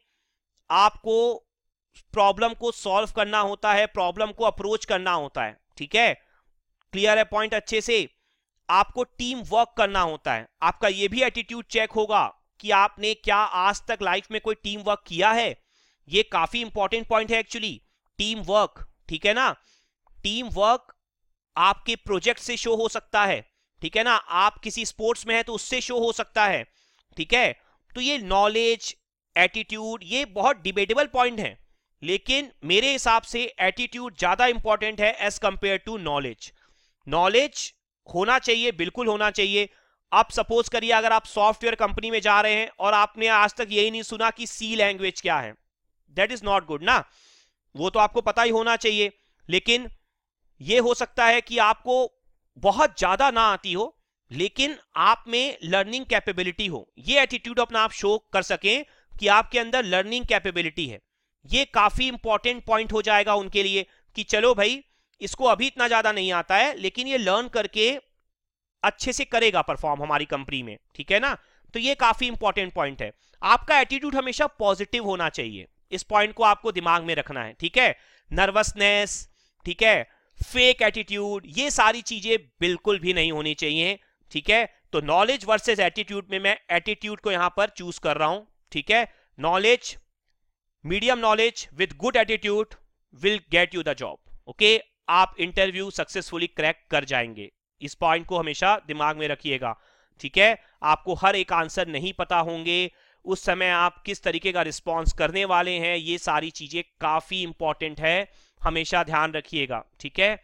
आपको प्रॉब्लम को सॉल्व करना होता है, प्रॉब्लम को अप्रोच करना होता है, ठीक है। क्लियर है पॉइंट अच्छे से। आपको टीम वर्क करना होता है। आपका यह भी एटीट्यूड चेक होगा कि आपने क्या आज तक लाइफ में कोई टीम वर्क किया है। यह काफी इंपॉर्टेंट पॉइंट है एक्चुअली, टीम वर्क, ठीक है ना। टीम वर्क आपके प्रोजेक्ट से शो हो सकता है, ठीक है ना। आप किसी स्पोर्ट्स में है तो उससे शो हो सकता है, ठीक है। तो ये नॉलेज, एटीट्यूड, ये बहुत डिबेटेबल पॉइंट है, लेकिन मेरे हिसाब से एटीट्यूड ज्यादा इंपॉर्टेंट है as compare to knowledge. Knowledge होना चाहिए, बिल्कुल होना चाहिए। आप सपोज करिए अगर आप सॉफ्टवेयर कंपनी में जा रहे हैं और आपने आज तक यही नहीं सुना कि सी लैंग्वेज क्या है, दैट इज नॉट गुड ना, वो तो आपको पता ही होना चाहिए। लेकिन ये हो सकता है कि आपको बहुत ज्यादा ना आती हो लेकिन आप में लर्निंग कैपेबिलिटी हो, ये एटीट्यूड अपना आप शो कर सकें कि आपके अंदर लर्निंग कैपेबिलिटी है। ये काफी इंपॉर्टेंट पॉइंट हो जाएगा उनके लिए कि चलो भाई इसको अभी इतना ज्यादा नहीं आता है लेकिन ये लर्न करके अच्छे से करेगा परफॉर्म हमारी कंपनी में, ठीक है ना। तो ये काफी इंपॉर्टेंट पॉइंट है। आपका एटीट्यूड हमेशा पॉजिटिव होना चाहिए, इस पॉइंट को आपको दिमाग में रखना है, ठीक है। नर्वसनेस, ठीक है, फेक एटीट्यूड, ये सारी चीजें बिल्कुल भी नहीं होनी चाहिए, ठीक है। तो नॉलेज वर्सेस एटीट्यूड में मैं एटीट्यूड को यहां पर चूज कर रहा हूं, ठीक है। Knowledge, medium knowledge with good attitude will get you the job, okay. आप इंटरव्यू सक्सेसफुली क्रैक कर जाएंगे, इस पॉइंट को हमेशा दिमाग में रखिएगा, ठीक है। आपको हर एक आंसर नहीं पता होंगे, उस समय आप किस तरीके का रिस्पॉन्स करने वाले हैं, ये सारी चीजें काफी इंपॉर्टेंट है, हमेशा ध्यान रखिएगा, ठीक है।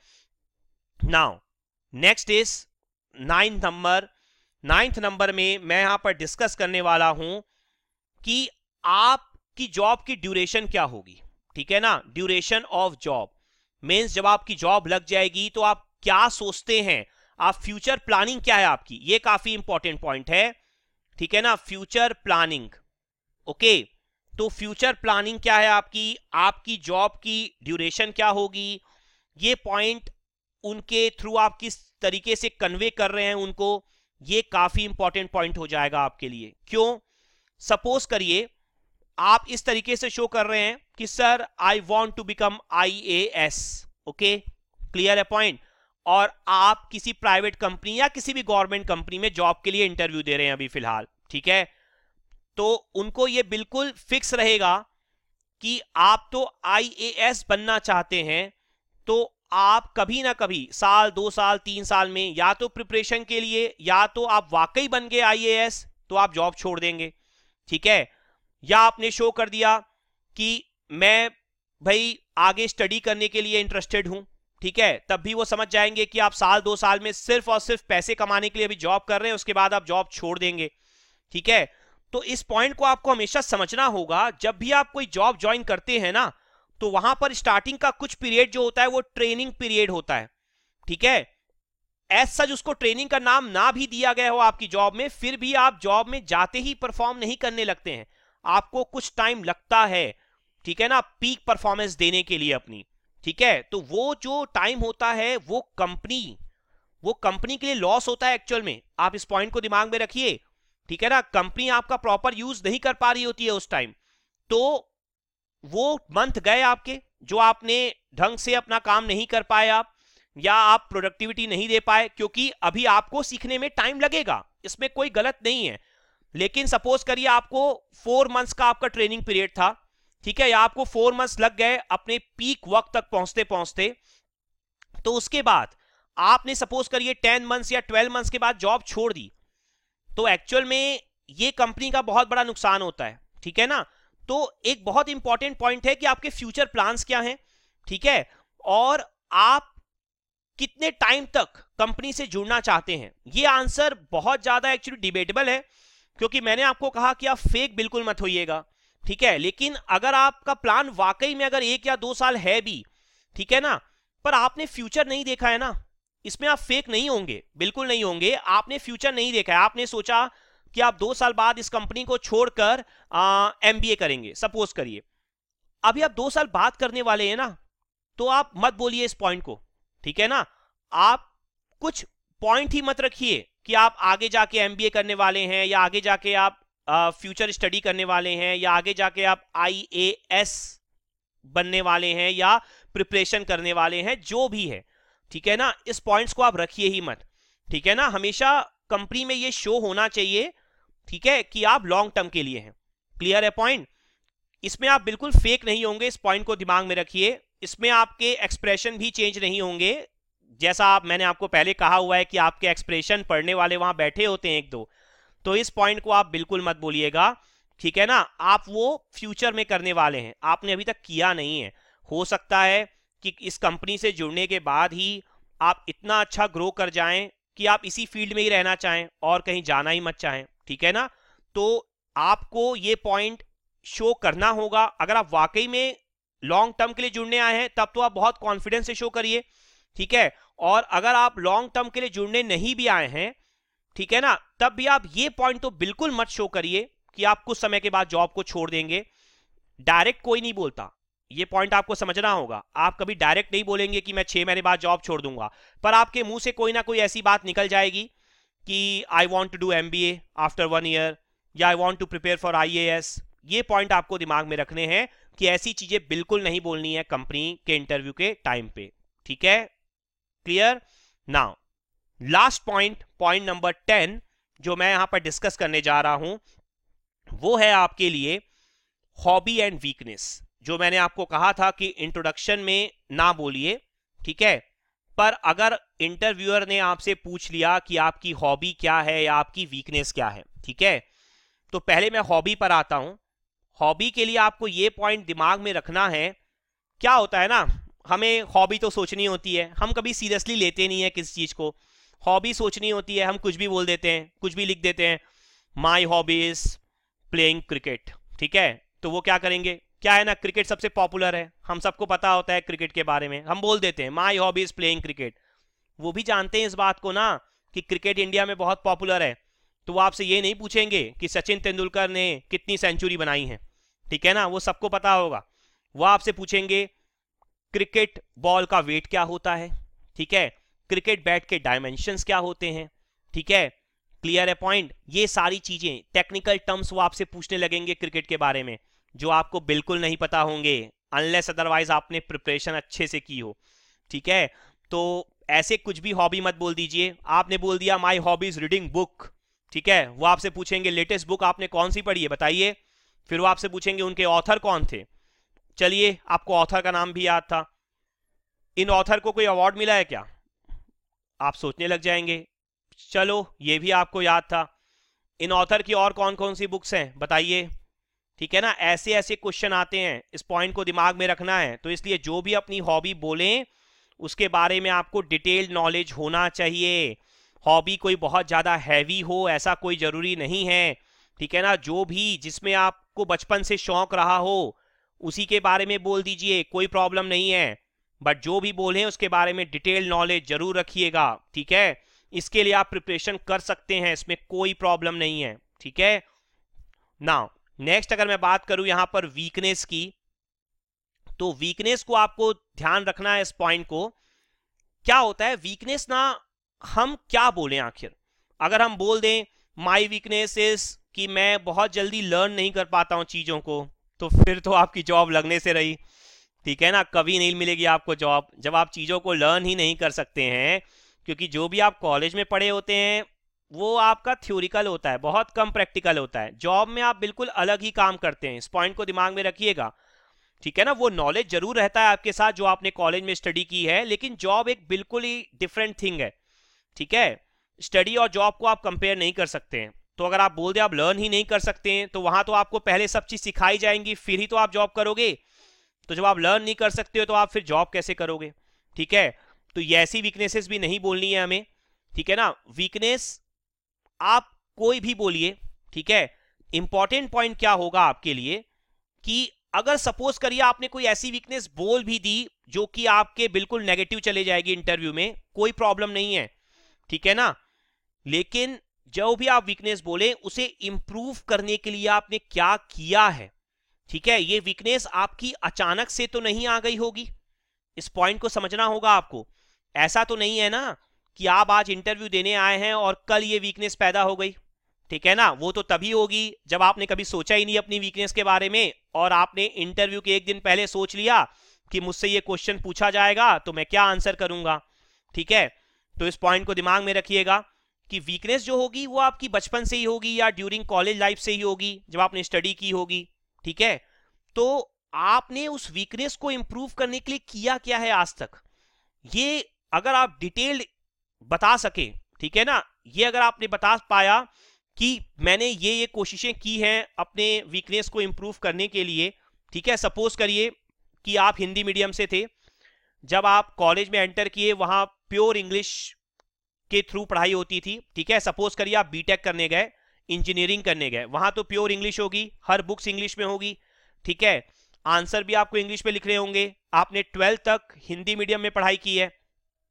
Now next is ninth number. Ninth number में मैं यहां पर डिस्कस करने वाला हूं कि आपकी जॉब की ड्यूरेशन क्या होगी, ठीक है ना। ड्यूरेशन ऑफ जॉब मींस जब आपकी जॉब लग जाएगी तो आप क्या सोचते हैं, आप फ्यूचर प्लानिंग क्या है आपकी, ये काफी इंपॉर्टेंट पॉइंट है, ठीक है ना। Future planning, okay. तो फ्यूचर प्लानिंग क्या है आपकी, आपकी जॉब की ड्यूरेशन क्या होगी, ये पॉइंट उनके थ्रू आप किस तरीके से कन्वे कर रहे हैं उनको, ये काफी इंपॉर्टेंट पॉइंट हो जाएगा आपके लिए। क्यों, सपोज करिए आप इस तरीके से शो कर रहे हैं कि sir I want to become I A S, okay, clear है पॉइंट, और आप किसी प्राइवेट कंपनी या किसी भी गवर्नमेंट कंपनी में जॉब के लिए इंटरव्यू दे रहे हैं अभी फिलहाल, ठीक है। तो उनको ये बिल्कुल फिक्स रहेगा कि आप तो आई ए एस बनना चाहते हैं, तो आप कभी ना कभी साल दो साल तीन साल में या तो प्रिपरेशन के लिए या तो आप वाकई बन गए आई ए एस तो आप जॉब छोड़ देंगे, ठीक है। या आपने शो कर दिया कि मैं भाई आगे स्टडी करने के लिए इंटरेस्टेड हूं, ठीक है, तब भी वो समझ जाएंगे कि आप साल दो साल में सिर्फ और सिर्फ पैसे कमाने के लिए अभी जॉब कर रहे हैं, उसके बाद आप जॉब छोड़ देंगे, ठीक है। तो इस पॉइंट को आपको हमेशा समझना होगा, जब भी आप कोई जॉब ज्वाइन करते हैं ना तो वहां पर स्टार्टिंग का कुछ पीरियड जो होता है वो ट्रेनिंग पीरियड होता है, ठीक है। एज सच उसको ट्रेनिंग का नाम ना भी दिया गया हो आपकी जॉब में, फिर भी आप जॉब में जाते ही परफॉर्म नहीं करने लगते हैं, आपको कुछ टाइम लगता है, ठीक है ना, पीक परफॉर्मेंस देने के लिए अपनी, ठीक है। तो वो जो टाइम होता है वो कंपनी वो कंपनी के लिए लॉस होता है एक्चुअल में, आप इस पॉइंट को दिमाग में रखिए, ठीक है ना। कंपनी आपका प्रॉपर यूज नहीं कर पा रही होती है उस टाइम, तो वो मंथ गए आपके जो आपने ढंग से अपना काम नहीं कर पाए आप, या आप प्रोडक्टिविटी नहीं दे पाए, क्योंकि अभी आपको सीखने में टाइम लगेगा, इसमें कोई गलत नहीं है। लेकिन सपोज करिए आपको फोर मंथ्स का आपका ट्रेनिंग पीरियड था, ठीक है, या आपको फोर मंथ्स लग गए अपने पीक वक्त तक पहुंचते पहुंचते, तो उसके बाद आपने सपोज करिए टेन मंथ्स या ट्वेल्व मंथ्स के बाद जॉब छोड़ दी, तो एक्चुअल में ये कंपनी का बहुत बड़ा नुकसान होता है, ठीक है ना। तो एक बहुत इंपॉर्टेंट पॉइंट है कि आपके फ्यूचर प्लान्स क्या हैं, ठीक है, और आप कितने टाइम तक कंपनी से जुड़ना चाहते हैं। ये आंसर बहुत ज्यादा एक्चुअली डिबेटेबल है, क्योंकि मैंने आपको कहा कि आप फेक बिल्कुल मत होइएगा, ठीक है। लेकिन अगर आपका प्लान वाकई में अगर एक या दो साल है भी, ठीक है ना, पर आपने फ्यूचर नहीं देखा है ना, इसमें आप फेक नहीं होंगे, बिल्कुल नहीं होंगे। आपने फ्यूचर नहीं देखा है, आपने सोचा कि आप दो साल बाद इस कंपनी को छोड़कर एमबीए करेंगे, सपोज करिए, अभी आप दो साल बाद करने वाले हैं ना, तो आप मत बोलिए इस पॉइंट को, ठीक है ना। आप कुछ पॉइंट ही मत रखिए कि आप आगे जाके एमबीए करने वाले हैं, या आगे जाके आप फ्यूचर स्टडी करने वाले हैं, या आगे जाके आप आईएएस बनने वाले हैं, या प्रिपरेशन करने वाले हैं, जो भी है, ठीक है ना। इस पॉइंट्स को आप रखिए ही मत, ठीक है ना। हमेशा कंपनी में ये शो होना चाहिए, ठीक है, कि आप लॉन्ग टर्म के लिए हैं, क्लियर है पॉइंट। इसमें आप बिल्कुल फेक नहीं होंगे, इस पॉइंट को दिमाग में रखिए। इसमें आपके एक्सप्रेशन भी चेंज नहीं होंगे, जैसा आप मैंने आपको पहले कहा हुआ है कि आपके एक्सप्रेशन पढ़ने वाले वहां बैठे होते हैं एक दो, तो इस पॉइंट को आप बिल्कुल मत बोलिएगा, ठीक है ना। आप वो फ्यूचर में करने वाले हैं, आपने अभी तक किया नहीं है। हो सकता है कि इस कंपनी से जुड़ने के बाद ही आप इतना अच्छा ग्रो कर जाएं कि आप इसी फील्ड में ही रहना चाहें और कहीं जाना ही मत चाहें, ठीक है ना। तो आपको ये पॉइंट शो करना होगा। अगर आप वाकई में लॉन्ग टर्म के लिए जुड़ने आए हैं तब तो आप बहुत कॉन्फिडेंस से शो करिए, ठीक है। और अगर आप लॉन्ग टर्म के लिए जुड़ने नहीं भी आए हैं, ठीक है ना, तब भी आप ये पॉइंट तो बिल्कुल मत शो करिए कि आप कुछ समय के बाद जॉब को छोड़ देंगे। डायरेक्ट कोई नहीं बोलता, ये पॉइंट आपको समझना होगा। आप कभी डायरेक्ट नहीं बोलेंगे कि मैं छह महीने बाद जॉब छोड़ दूंगा, पर आपके मुंह से कोई ना कोई ऐसी बात निकल जाएगी कि I want to do M B A after one year, या I want to prepare for I A S. ये पॉइंट आपको दिमाग में रखने हैं कि ऐसी चीजें बिल्कुल नहीं बोलनी है कंपनी के इंटरव्यू के टाइम पे, ठीक है। Clear. Now last point, point number ten जो मैं यहां पर डिस्कस करने जा रहा हूं, वो है आपके लिए हॉबी एंड वीकनेस। जो मैंने आपको कहा था कि इंट्रोडक्शन में ना बोलिए, ठीक है, पर अगर इंटरव्यूअर ने आपसे पूछ लिया कि आपकी हॉबी क्या है या आपकी वीकनेस क्या है, ठीक है, तो पहले मैं हॉबी पर आता हूं। हॉबी के लिए आपको ये पॉइंट दिमाग में रखना है। क्या होता है ना, हमें हॉबी तो सोचनी होती है, हम कभी सीरियसली लेते नहीं है किसी चीज को। हॉबी सोचनी होती है, हम कुछ भी बोल देते हैं, कुछ भी लिख देते हैं, my hobby is playing cricket, ठीक है। तो वो क्या करेंगे, क्या है ना, क्रिकेट सबसे पॉपुलर है, हम सबको पता होता है क्रिकेट के बारे में, हम बोल देते हैं my hobby is playing cricket. वो भी जानते हैं इस बात को ना कि क्रिकेट इंडिया में बहुत पॉपुलर है, तो वो आपसे ये नहीं पूछेंगे कि सचिन तेंदुलकर ने कितनी सेंचुरी बनाई है, ठीक है ना, वो सबको पता होगा। वो आपसे पूछेंगे क्रिकेट बॉल का वेट क्या होता है, ठीक है, क्रिकेट बैट के डायमेंशंस क्या होते हैं, ठीक है। क्लियर है पॉइंट। ये सारी चीजें, टेक्निकल टर्म्स वो आपसे पूछने लगेंगे क्रिकेट के बारे में, जो आपको बिल्कुल नहीं पता होंगे अनलेस अदरवाइज आपने प्रिपरेशन अच्छे से की हो, ठीक है। तो ऐसे कुछ भी हॉबी मत बोल दीजिए। आपने बोल दिया my hobby is reading book, ठीक है, वो आपसे पूछेंगे लेटेस्ट बुक आपने कौन सी पढ़ी है बताइए। फिर वो आपसे पूछेंगे उनके ऑथर कौन थे। चलिए, आपको ऑथर का नाम भी याद था, इन ऑथर को कोई अवार्ड मिला है क्या, आप सोचने लग जाएंगे। चलो, ये भी आपको याद था। इन ऑथर की और कौन कौन सी बुक्स हैं बताइए, ठीक है ना। ऐसे ऐसे क्वेश्चन आते हैं, इस पॉइंट को दिमाग में रखना है। तो इसलिए जो भी अपनी हॉबी बोलें उसके बारे में आपको डिटेल्ड नॉलेज होना चाहिए। हॉबी कोई बहुत ज्यादा हैवी हो ऐसा कोई जरूरी नहीं है, ठीक है ना। जो भी जिसमें आपको बचपन से शौक रहा हो उसी के बारे में बोल दीजिए, कोई प्रॉब्लम नहीं है। बट जो भी बोले उसके बारे में डिटेल नॉलेज जरूर रखिएगा, ठीक है। इसके लिए आप प्रिपरेशन कर सकते हैं, इसमें कोई प्रॉब्लम नहीं है, ठीक है। नाउ नेक्स्ट अगर मैं बात करूं यहां पर वीकनेस की, तो वीकनेस को आपको ध्यान रखना है। इस पॉइंट को क्या होता है वीकनेस ना, हम क्या बोलें आखिर। अगर हम बोल दें माई वीकनेस इज कि मैं बहुत जल्दी लर्न नहीं कर पाता हूं चीजों को, तो फिर तो आपकी जॉब लगने से रही, ठीक है ना, कभी नहीं मिलेगी आपको जॉब जब आप चीजों को लर्न ही नहीं कर सकते हैं। क्योंकि जो भी आप कॉलेज में पढ़े होते हैं वो आपका थ्योरिकल होता है, बहुत कम प्रैक्टिकल होता है। जॉब में आप बिल्कुल अलग ही काम करते हैं, इस पॉइंट को दिमाग में रखिएगा, ठीक है ना। वो नॉलेज जरूर रहता है आपके साथ जो आपने कॉलेज में स्टडी की है, लेकिन जॉब एक बिल्कुल ही डिफरेंट थिंग है, ठीक है। स्टडी और जॉब को आप कंपेयर नहीं कर सकते हैं। तो अगर आप बोल दें आप लर्न ही नहीं कर सकते हैं, तो वहां तो आपको पहले सब चीज सिखाई जाएंगी, फिर ही तो आप जॉब करोगे। तो जब आप लर्न नहीं कर सकते हो तो आप फिर जॉब कैसे करोगे, ठीक है। तो ये ऐसी वीकनेसेस भी नहीं बोलनी है हमें, ठीक है ना। वीकनेस आप कोई भी बोलिए, ठीक है। इंपॉर्टेंट पॉइंट क्या होगा आपके लिए कि अगर सपोज करिए आपने कोई ऐसी वीकनेस बोल भी दी जो कि आपके बिल्कुल नेगेटिव चले जाएगी इंटरव्यू में, कोई प्रॉब्लम नहीं है, ठीक है ना। लेकिन जो भी आप वीकनेस बोले उसे इंप्रूव करने के लिए आपने क्या किया है, ठीक है। ये वीकनेस आपकी अचानक से तो नहीं आ गई होगी, इस पॉइंट को समझना होगा आपको। ऐसा तो नहीं है ना कि आप आज इंटरव्यू देने आए हैं और कल ये वीकनेस पैदा हो गई, ठीक है ना। वो तो तभी होगी जब आपने कभी सोचा ही नहीं अपनी वीकनेस के बारे में, और आपने इंटरव्यू के एक दिन पहले सोच लिया कि मुझसे ये क्वेश्चन पूछा जाएगा तो मैं क्या आंसर करूंगा, ठीक है। तो इस पॉइंट को दिमाग में रखिएगा कि वीकनेस जो होगी वो आपकी बचपन से ही होगी या ड्यूरिंग कॉलेज लाइफ से ही होगी, जब आपने स्टडी की होगी, ठीक है। तो आपने उस वीकनेस को इंप्रूव करने के लिए किया क्या है आज तक, ये अगर आप डिटेल्ड बता सके, ठीक है ना। ये अगर आपने बता पाया कि मैंने ये ये कोशिशें की हैं अपने वीकनेस को इंप्रूव करने के लिए, ठीक है। सपोज करिए कि आप हिंदी मीडियम से थे, जब आप कॉलेज में एंटर किए वहां प्योर इंग्लिश के थ्रू पढ़ाई होती थी, ठीक है। सपोज करिए आप बीटेक करने गए, इंजीनियरिंग करने गए, वहां तो प्योर इंग्लिश होगी, हर बुक्स इंग्लिश में होगी, ठीक है। आंसर भी आपको इंग्लिश में लिखने होंगे। आपने ट्वेल्थ तक हिंदी मीडियम में पढ़ाई की है,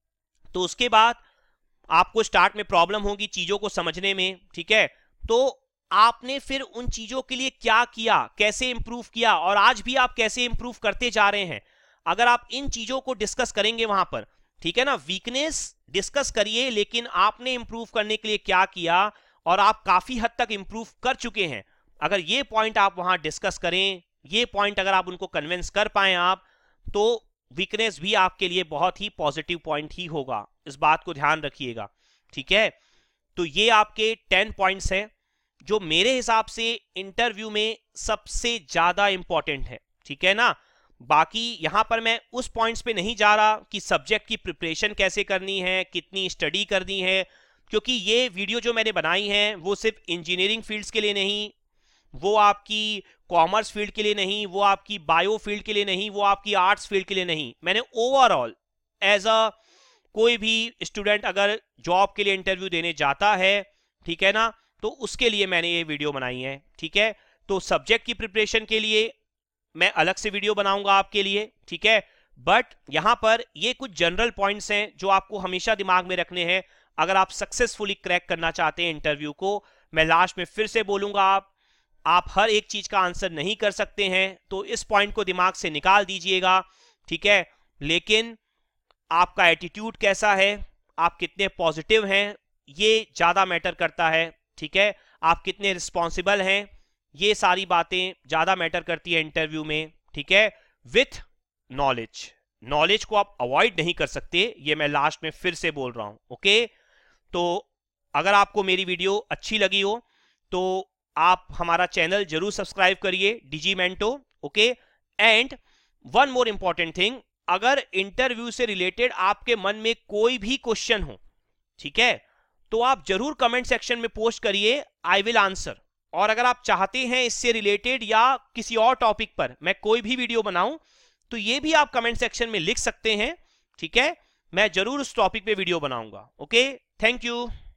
तो उसके बाद आपको स्टार्ट में प्रॉब्लम होगी चीजों को समझने में, ठीक है। तो आपने फिर उन चीजों के लिए क्या किया, कैसे इंप्रूव किया, और आज भी आप कैसे इंप्रूव करते जा रहे हैं, अगर आप इन चीजों को डिस्कस करेंगे वहां पर, ठीक है ना। वीकनेस डिस्कस करिए, लेकिन आपने इंप्रूव करने के लिए क्या किया, और आप काफी हद तक इंप्रूव कर चुके हैं। अगर ये पॉइंट आप वहां डिस्कस करें, ये पॉइंट अगर आप उनको कन्विंस कर पाए आप, तो वीकनेस भी आपके लिए बहुत ही पॉजिटिव पॉइंट ही होगा। इस बात को ध्यान रखिएगा, ठीक है। तो ये आपके टेन पॉइंट्स हैं जो मेरे हिसाब से इंटरव्यू में सबसे ज्यादा इंपॉर्टेंट है, ठीक है ना। बाकी यहां पर मैं उस पॉइंट्स पे नहीं जा रहा कि सब्जेक्ट की प्रिपरेशन कैसे करनी है, कितनी स्टडी करनी है, क्योंकि ये वीडियो जो मैंने बनाई है वो सिर्फ इंजीनियरिंग फील्ड्स के लिए नहीं, वो आपकी कॉमर्स फील्ड के लिए नहीं, वो आपकी बायो फील्ड के लिए नहीं, वो आपकी आर्ट्स फील्ड के लिए नहीं। मैंने ओवरऑल एज अ कोई भी स्टूडेंट अगर जॉब के लिए इंटरव्यू देने जाता है, ठीक है ना, तो उसके लिए मैंने ये वीडियो बनाई है, ठीक है। तो सब्जेक्ट की प्रिपरेशन के लिए मैं अलग से वीडियो बनाऊंगा आपके लिए, ठीक है। बट यहां पर ये कुछ जनरल पॉइंट्स हैं जो आपको हमेशा दिमाग में रखने हैं अगर आप सक्सेसफुली क्रैक करना चाहते हैं इंटरव्यू को। मैं लास्ट में फिर से बोलूंगा, आप आप हर एक चीज का आंसर नहीं कर सकते हैं, तो इस पॉइंट को दिमाग से निकाल दीजिएगा, ठीक है। लेकिन आपका एटीट्यूड कैसा है, आप कितने पॉजिटिव हैं, ये ज्यादा मैटर करता है, ठीक है। आप कितने रिस्पॉन्सिबल हैं, ये सारी बातें ज्यादा मैटर करती है इंटरव्यू में, ठीक है। विथ नॉलेज, नॉलेज को आप अवॉइड नहीं कर सकते, ये मैं लास्ट में फिर से बोल रहा हूं, ओके। तो अगर आपको मेरी वीडियो अच्छी लगी हो तो आप हमारा चैनल जरूर सब्सक्राइब करिए, Digimento, okay. And one more important thing, अगर इंटरव्यू से रिलेटेड आपके मन में कोई भी क्वेश्चन हो, ठीक है, तो आप जरूर कमेंट सेक्शन में पोस्ट करिए, आई विल आंसर। और अगर आप चाहते हैं इससे रिलेटेड या किसी और टॉपिक पर मैं कोई भी वीडियो बनाऊं, तो ये भी आप कमेंट सेक्शन में लिख सकते हैं, ठीक है। मैं जरूर उस टॉपिक पे वीडियो बनाऊंगा, ओके। Thank you.